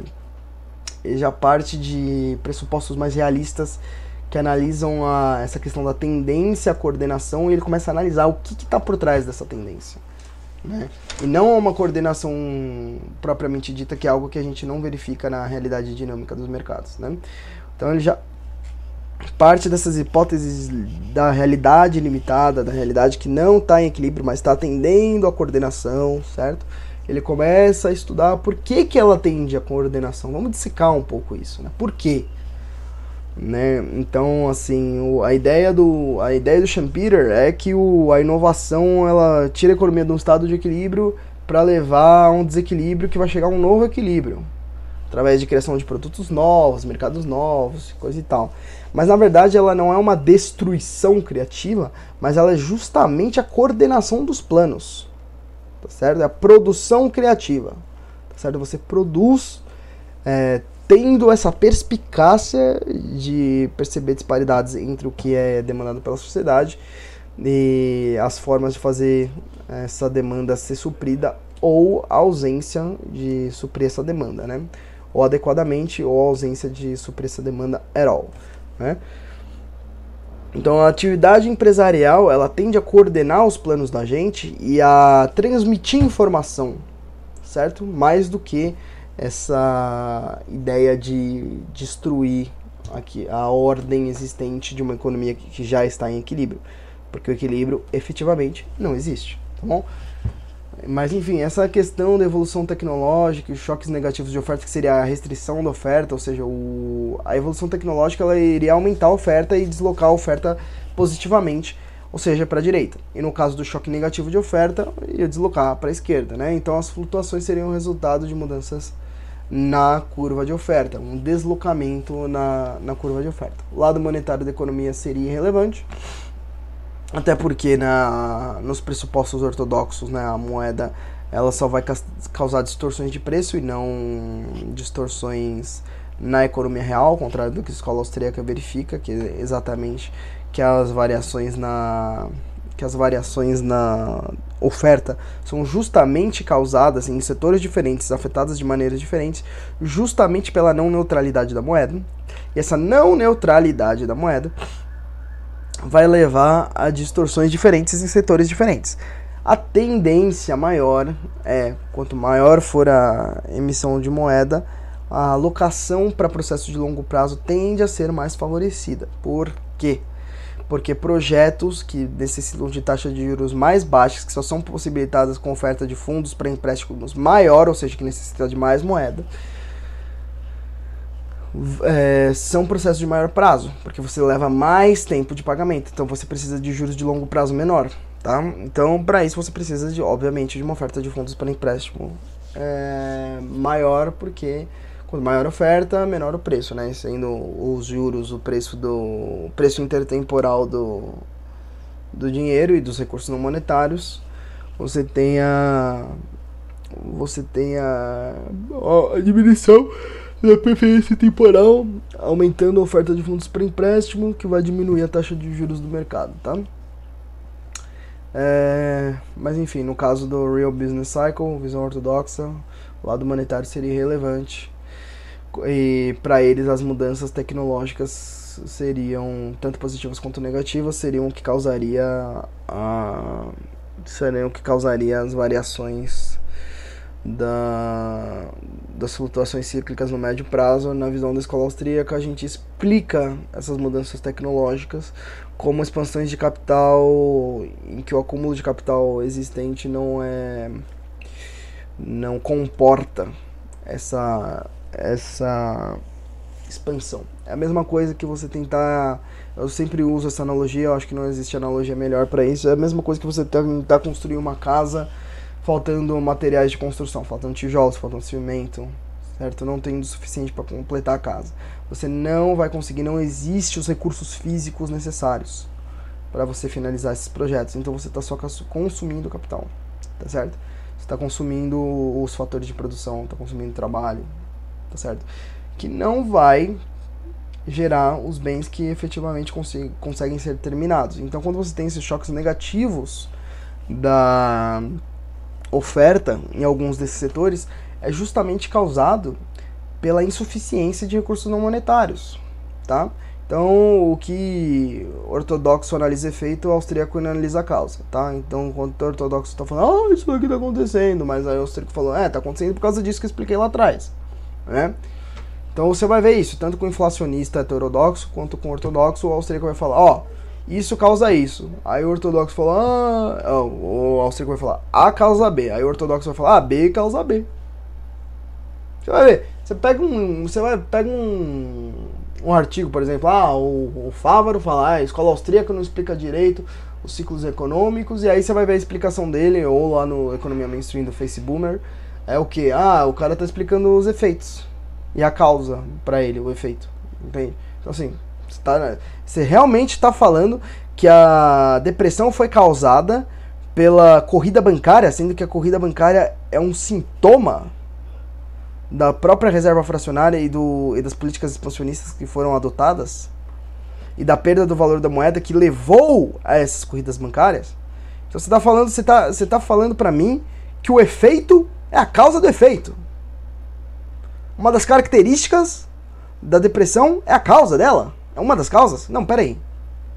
Speaker 1: pressupostos mais realistas que analisam essa questão da tendência, a coordenação, e ele começa a analisar o que está por trás dessa tendência. Né? E não uma coordenação propriamente dita, que é algo que a gente não verifica na realidade dinâmica dos mercados, né? Então ele já parte dessas hipóteses da realidade limitada, da realidade que não está em equilíbrio, mas está atendendo à coordenação, certo? Ele começa a estudar por que ela tende à coordenação. Vamos dissecar um pouco isso, né? Por quê? Né? Então, assim, a ideia do Schumpeter é que a inovação ela tira a economia de um estado de equilíbrio para levar a um desequilíbrio que vai chegar a um novo equilíbrio, através de criação de produtos novos, mercados novos, coisa e tal. Mas, na verdade, ela não é uma destruição criativa, mas ela é justamente a coordenação dos planos, tá certo? É a produção criativa, tá certo? Você produz tendo essa perspicácia de perceber disparidades entre o que é demandado pela sociedade e as formas de fazer essa demanda ser suprida ou a ausência de suprir essa demanda, né? Ou adequadamente ou a ausência de suprir essa demanda at all, né? Então a atividade empresarial ela tende a coordenar os planos da gente e a transmitir informação, certo? Mais do que essa ideia de destruir aqui a ordem existente de uma economia que já está em equilíbrio, porque o equilíbrio efetivamente não existe, tá bom? Mas enfim, essa questão da evolução tecnológica e choques negativos de oferta, que seria a restrição da oferta, ou seja, a evolução tecnológica ela iria aumentar a oferta e deslocar a oferta positivamente, ou seja, para a direita. E no caso do choque negativo de oferta, ia deslocar para a esquerda, né? Então as flutuações seriam resultado de mudanças na curva de oferta, um deslocamento na curva de oferta. O lado monetário da economia seria irrelevante, até porque nos pressupostos ortodoxos, né, a moeda ela só vai causar distorções de preço e não distorções na economia real, ao contrário do que a escola austríaca verifica, que é exatamente que as variações na oferta são justamente causadas em setores diferentes, afetadas de maneiras diferentes, justamente pela não neutralidade da moeda. E essa não neutralidade da moeda vai levar a distorções diferentes em setores diferentes. A tendência maior quanto maior for a emissão de moeda, a alocação para processo de longo prazo tende a ser mais favorecida. Por quê? Porque projetos que necessitam de taxas de juros mais baixas, que só são possibilitadas com oferta de fundos para empréstimos maior, ou seja, que necessita de mais moeda, são processos de maior prazo, porque você leva mais tempo de pagamento, então você precisa de juros de longo prazo menor, tá? Então, para isso você precisa, obviamente, de uma oferta de fundos para empréstimo maior, porque quanto maior a oferta, menor o preço, né? Sendo os juros o preço intertemporal do dinheiro e dos recursos não monetários, você tem a diminuição da preferência temporal, aumentando a oferta de fundos para empréstimo, que vai diminuir a taxa de juros do mercado, tá? Mas enfim, no caso do Real Business Cycle, visão ortodoxa, o lado monetário seria irrelevante. E para eles as mudanças tecnológicas seriam tanto positivas quanto negativas, seriam o que causaria as variações das flutuações cíclicas no médio prazo. Na visão da escola austríaca, a gente explica essas mudanças tecnológicas como expansões de capital em que o acúmulo de capital existente não comporta essa expansão. É a mesma coisa que você tentar... Eu sempre uso essa analogia, eu acho que não existe analogia melhor para isso. É a mesma coisa que você tentar construir uma casa faltando materiais de construção, faltando tijolos, faltando cimento, certo? Não tendo o suficiente para completar a casa. Você não vai conseguir, não existe os recursos físicos necessários para você finalizar esses projetos. Então você está só consumindo capital, tá certo? Você está consumindo os fatores de produção, está consumindo trabalho, tá certo? Que não vai gerar os bens que efetivamente conseguem ser terminados. Então, quando você tem esses choques negativos da oferta em alguns desses setores, é justamente causado pela insuficiência de recursos não monetários, tá? Então, o que ortodoxo analisa efeito, o austríaco analisa a causa, tá? Então, quando o ortodoxo está falando, isso aqui está acontecendo, mas aí o austríaco falou, está acontecendo por causa disso que eu expliquei lá atrás, né? Então você vai ver isso, tanto com o inflacionista heterodoxo quanto com o ortodoxo, o austríaco vai falar, isso causa isso. Aí o ortodoxo fala, o austríaco vai falar A causa B. Aí o ortodoxo vai falar, B causa B. Você vai ver, pega um artigo, por exemplo, o Fávaro fala, a escola austríaca não explica direito os ciclos econômicos, e aí você vai ver a explicação dele, ou lá no Economia Mainstream do Faceboomer, é o que? O cara tá explicando os efeitos, e a causa pra ele, o efeito, entende? Então assim, você realmente tá falando que a depressão foi causada pela corrida bancária, sendo que a corrida bancária é um sintoma da própria reserva fracionária e das políticas expansionistas que foram adotadas, e da perda do valor da moeda que levou a essas corridas bancárias. Então você tá falando pra mim que o efeito é a causa do efeito. Uma das características da depressão é a causa dela? É uma das causas? Não, pera aí.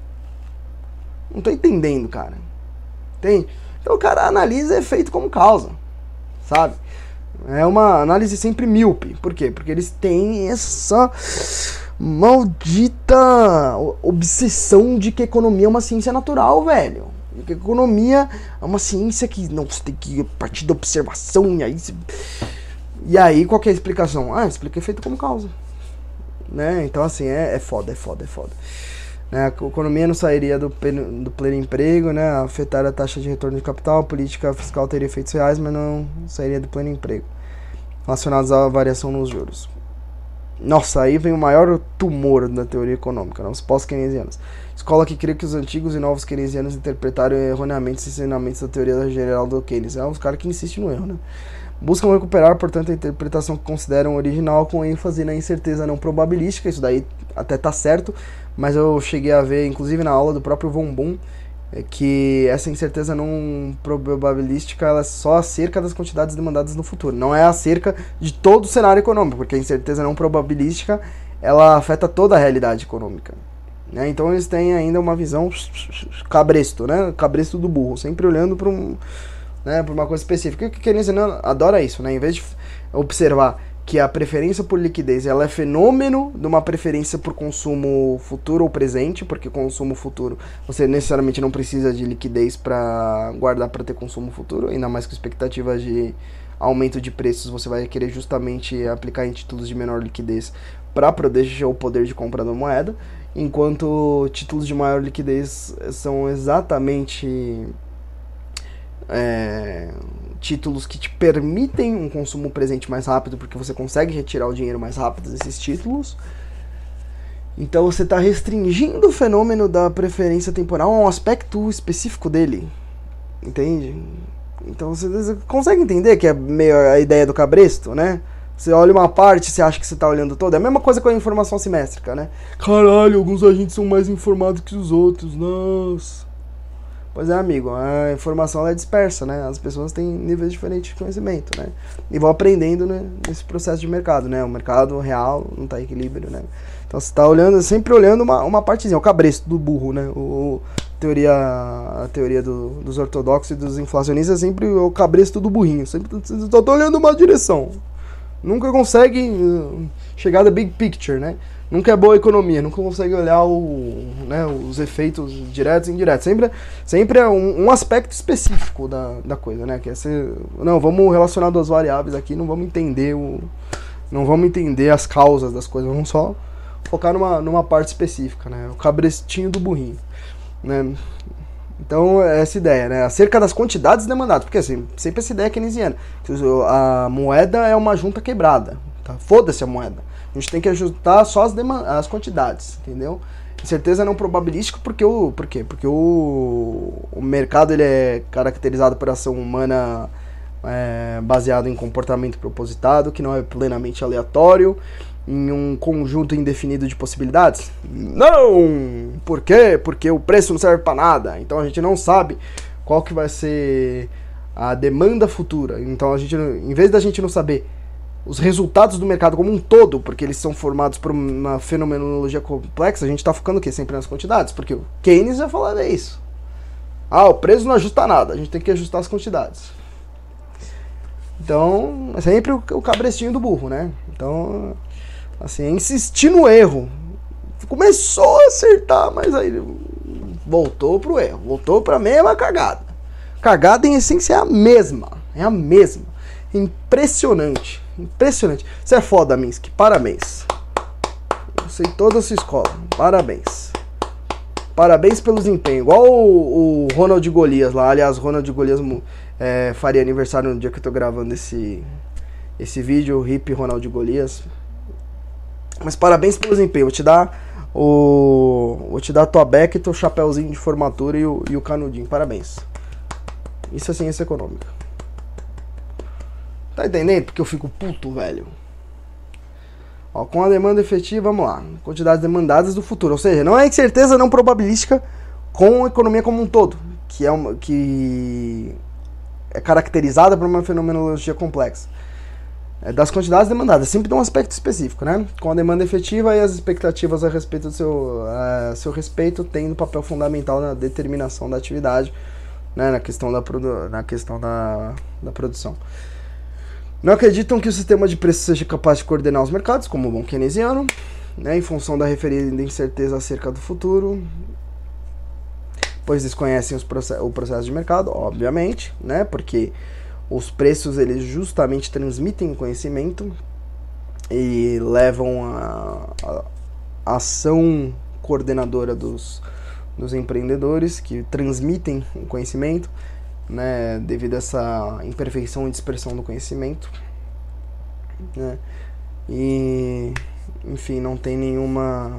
Speaker 1: Não tô entendendo, cara. Entende? Então o cara analisa efeito como causa, sabe? É uma análise sempre míope. Por quê? Porque eles têm essa maldita obsessão de que a economia é uma ciência natural, velho. De que a economia é uma ciência que não, você tem que ir a partir da observação, e aí qual que é a explicação? Explica efeito como causa, né? Então assim, é foda. Né? A economia não sairia do pleno emprego, né? Afetar a taxa de retorno de capital, a política fiscal teria efeitos reais, mas não sairia do pleno emprego, relacionados à variação nos juros. Nossa, aí vem o maior tumor da teoria econômica, né? Os pós-keynesianos. Escola que crê que os antigos e novos keynesianos interpretaram erroneamente os ensinamentos da teoria geral do Keynes. Os caras que insistem no erro, né? Buscam recuperar, portanto, a interpretação que consideram original, com ênfase na incerteza não probabilística. Isso daí até tá certo, mas eu cheguei a ver, inclusive na aula do próprio Von Boom, que essa incerteza não probabilística ela é só acerca das quantidades demandadas no futuro, não é acerca de todo o cenário econômico, porque a incerteza não probabilística ela afeta toda a realidade econômica, né? Então eles têm ainda uma visão cabresto, né? Cabresto do burro, sempre olhando para para uma coisa específica. O que Keynes adora isso, né? Em vez de observar que a preferência por liquidez ela é fenômeno de uma preferência por consumo futuro ou presente, porque consumo futuro você necessariamente não precisa de liquidez para guardar para ter consumo futuro, ainda mais com expectativas de aumento de preços, você vai querer justamente aplicar em títulos de menor liquidez para proteger o poder de compra da moeda, enquanto títulos de maior liquidez são exatamente títulos que te permitem um consumo presente mais rápido, porque você consegue retirar o dinheiro mais rápido desses títulos. Então você está restringindo o fenômeno da preferência temporal a um aspecto específico dele, entende? Então você consegue entender que é meio a ideia do cabresto, né? Você olha uma parte, você acha que você está olhando toda. É a mesma coisa com a informação assimétrica, né? Caralho, alguns agentes são mais informados que os outros, nossa. Pois é, amigo, a informação ela é dispersa, né? As pessoas têm níveis diferentes de conhecimento, né? E vão aprendendo, né, nesse processo de mercado, né? O mercado real não está em equilíbrio, né? Então você está olhando, sempre olhando uma partezinha, o cabresto do burro, né? A teoria dos ortodoxos e dos inflacionistas é sempre o cabresto do burrinho. Sempre só tá olhando uma direção. Nunca consegue chegar da big picture, né? Nunca é boa economia, nunca consegue olhar os efeitos diretos e indiretos. Sempre é um aspecto específico da coisa, né? Que é não, vamos relacionar duas variáveis aqui, não vamos entender as causas das coisas, vamos só focar numa parte específica, né? O cabrestinho do burrinho, né? Então, essa ideia, né? Acerca das quantidades demandadas, porque assim, sempre essa ideia keynesiana. A moeda é uma junta quebrada, tá? Foda-se a moeda. A gente tem que ajustar só as quantidades, entendeu? Incerteza não probabilística, por quê? Porque o mercado ele é caracterizado por ação humana baseado em comportamento propositado, que não é plenamente aleatório, em um conjunto indefinido de possibilidades? Não! Por quê? Porque o preço não serve para nada, então a gente não sabe qual que vai ser a demanda futura. Então, em vez da gente não saber os resultados do mercado como um todo, porque eles são formados por uma fenomenologia complexa, a gente está focando o quê? Sempre nas quantidades, porque o Keynes já falava isso. O preço não ajusta nada, a gente tem que ajustar as quantidades. Então, é sempre o cabrestinho do burro, né? Então, assim, insistir no erro. Começou a acertar, mas aí Voltou pro erro, voltou pra mesma cagada. Cagada em essência é a mesma. Impressionante. Você é foda, Minsky, parabéns. Eu sei toda a sua escola, parabéns. Parabéns pelo desempenho. Igual o Ronald Golias lá. Aliás, Ronald Golias faria aniversário no dia que eu tô gravando esse vídeo. O hippie Ronald Golias. Mas parabéns pelo desempenho. Vou te dar a tua beca e teu chapéuzinho de formatura e o canudinho. Parabéns. Isso é ciência econômica. Tá entendendo? Porque eu fico puto, velho. Ó, com a demanda efetiva, vamos lá. Quantidades demandadas do futuro. Ou seja, não é incerteza não probabilística com a economia como um todo. Que é caracterizada por uma fenomenologia complexa. Das quantidades demandadas. Sempre tem um aspecto específico, né? Com a demanda efetiva e as expectativas a respeito do seu respeito tendo papel fundamental na determinação da atividade, né? Na questão da produção. Não acreditam que o sistema de preços seja capaz de coordenar os mercados, como o bom keynesiano, né, em função da referida incerteza acerca do futuro, pois desconhecem o processo de mercado, obviamente, né, porque os preços eles justamente transmitem conhecimento e levam a ação coordenadora dos empreendedores que transmitem o conhecimento, né, devido a essa imperfeição e dispersão do conhecimento, né, e enfim, não tem nenhum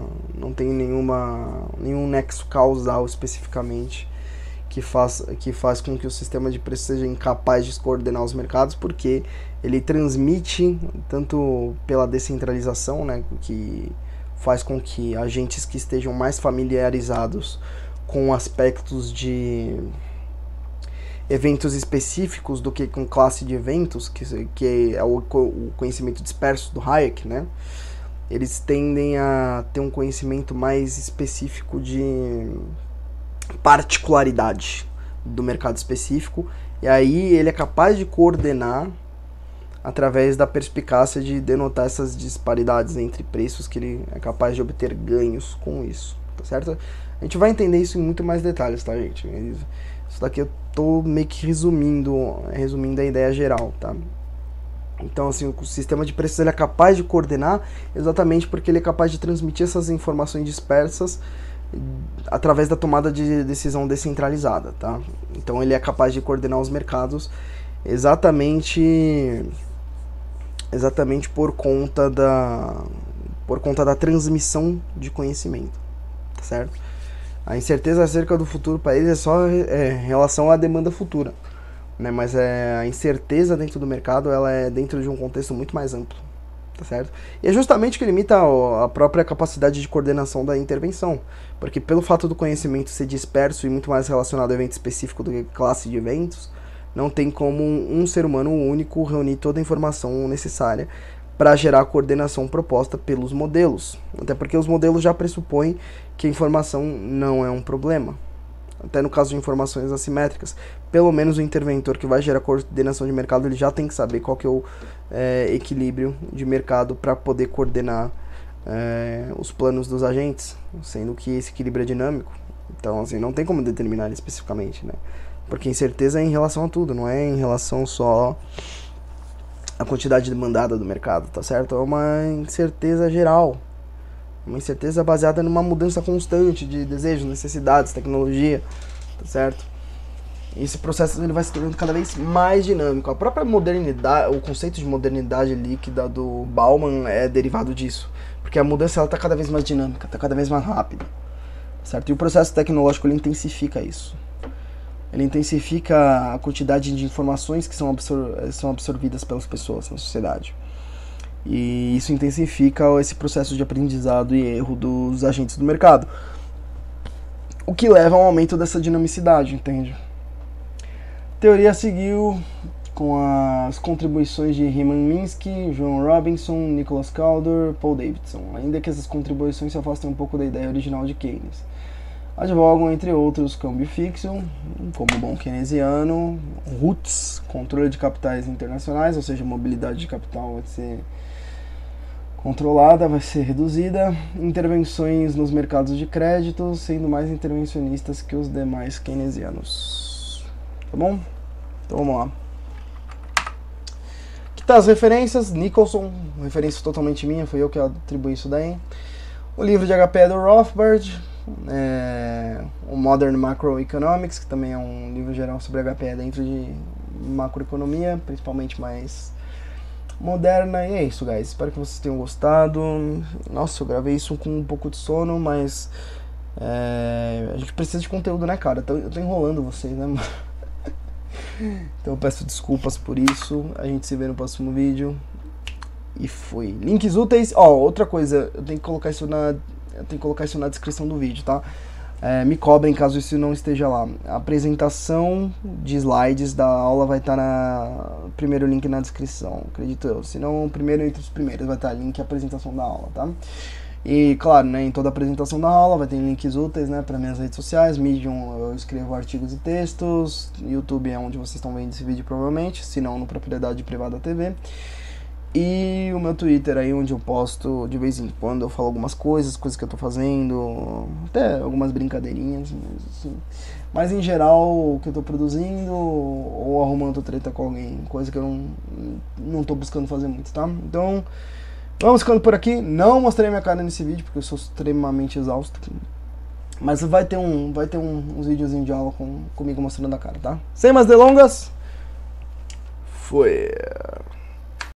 Speaker 1: nexo causal especificamente que faz com que o sistema de preços seja incapaz de coordenar os mercados, porque ele transmite tanto pela descentralização, né, que faz com que agentes que estejam mais familiarizados com aspectos de eventos específicos do que com classe de eventos, que é o conhecimento disperso do Hayek, né? Eles tendem a ter um conhecimento mais específico de particularidade do mercado específico, e aí ele é capaz de coordenar através da perspicácia de denotar essas disparidades entre preços, que ele é capaz de obter ganhos com isso, tá certo? A gente vai entender isso em muito mais detalhes, tá, gente? Isso daqui eu tô meio que resumindo a ideia geral, tá? Então, assim, o sistema de preços ele é capaz de coordenar exatamente porque ele é capaz de transmitir essas informações dispersas através da tomada de decisão descentralizada, tá? Então, ele é capaz de coordenar os mercados exatamente por conta da transmissão de conhecimento, tá certo? A incerteza acerca do futuro para eles é só em relação à demanda futura, né? Mas a incerteza dentro do mercado ela é dentro de um contexto muito mais amplo, tá certo? E é justamente que limita a própria capacidade de coordenação da intervenção, porque pelo fato do conhecimento ser disperso e muito mais relacionado a evento específico do que classe de eventos, não tem como um ser humano único reunir toda a informação necessária para gerar a coordenação proposta pelos modelos. Até porque os modelos já pressupõem que a informação não é um problema. Até no caso de informações assimétricas, pelo menos o interventor que vai gerar coordenação de mercado, ele já tem que saber qual que é o equilíbrio de mercado para poder coordenar os planos dos agentes, sendo que esse equilíbrio é dinâmico. Então, assim, não tem como determinar ele especificamente, né? Porque incerteza é em relação a tudo, não é em relação só a quantidade demandada do mercado, tá certo? É uma incerteza geral, uma incerteza baseada numa mudança constante de desejos, necessidades, tecnologia, tá certo? E esse processo ele vai se tornando cada vez mais dinâmico. A própria modernidade, o conceito de modernidade líquida do Bauman é derivado disso, porque a mudança ela tá cada vez mais dinâmica, tá cada vez mais rápida, certo? E o processo tecnológico ele intensifica isso. Ele intensifica a quantidade de informações que são absorvidas pelas pessoas na sociedade. E isso intensifica esse processo de aprendizado e erro dos agentes do mercado. O que leva a um aumento dessa dinamicidade, entende? A teoria seguiu com as contribuições de Hyman Minsky, John Robinson, Nicholas Calder, Paul Davidson, ainda que essas contribuições se afastem um pouco da ideia original de Keynes. Advogam, entre outros, câmbio fixo, como bom keynesiano, roots, controle de capitais internacionais, ou seja, mobilidade de capital vai ser controlada vai ser reduzida. Intervenções nos mercados de crédito, sendo mais intervencionistas que os demais keynesianos. Tá bom? Então vamos lá. Aqui tá as referências. Nicholson, referência totalmente minha, foi eu que atribuí isso daí. O livro de HP é do Rothbard. O Modern Macroeconomics, que também é um livro geral sobre HP dentro de macroeconomia, principalmente mais moderna. E é isso, guys. Espero que vocês tenham gostado. Nossa, eu gravei isso com um pouco de sono, mas a gente precisa de conteúdo, né, cara? Eu tô enrolando vocês, né? Então eu peço desculpas por isso. A gente se vê no próximo vídeo. E fui. Links úteis. Outra coisa, eu tenho que colocar isso na descrição do vídeo, tá? Me cobrem caso isso não esteja lá. A apresentação de slides da aula vai estar no primeiro link na descrição, acredito eu. Se não, o primeiro entre os primeiros vai estar link à apresentação da aula, tá? E claro, né, em toda a apresentação da aula vai ter links úteis, né, para minhas redes sociais. Medium eu escrevo artigos e textos. YouTube é onde vocês estão vendo esse vídeo provavelmente, se não no Propriedade Privada TV. E o meu Twitter aí, onde eu posto de vez em quando, eu falo algumas coisas que eu tô fazendo, até algumas brincadeirinhas, mas em geral o que eu tô produzindo ou arrumando treta com alguém, coisa que eu não tô buscando fazer muito, tá? Então, vamos ficando por aqui. Não mostrei minha cara nesse vídeo porque eu sou extremamente exausto, mas vai ter uns videozinhos de aula comigo mostrando a cara, tá? Sem mais delongas, foi...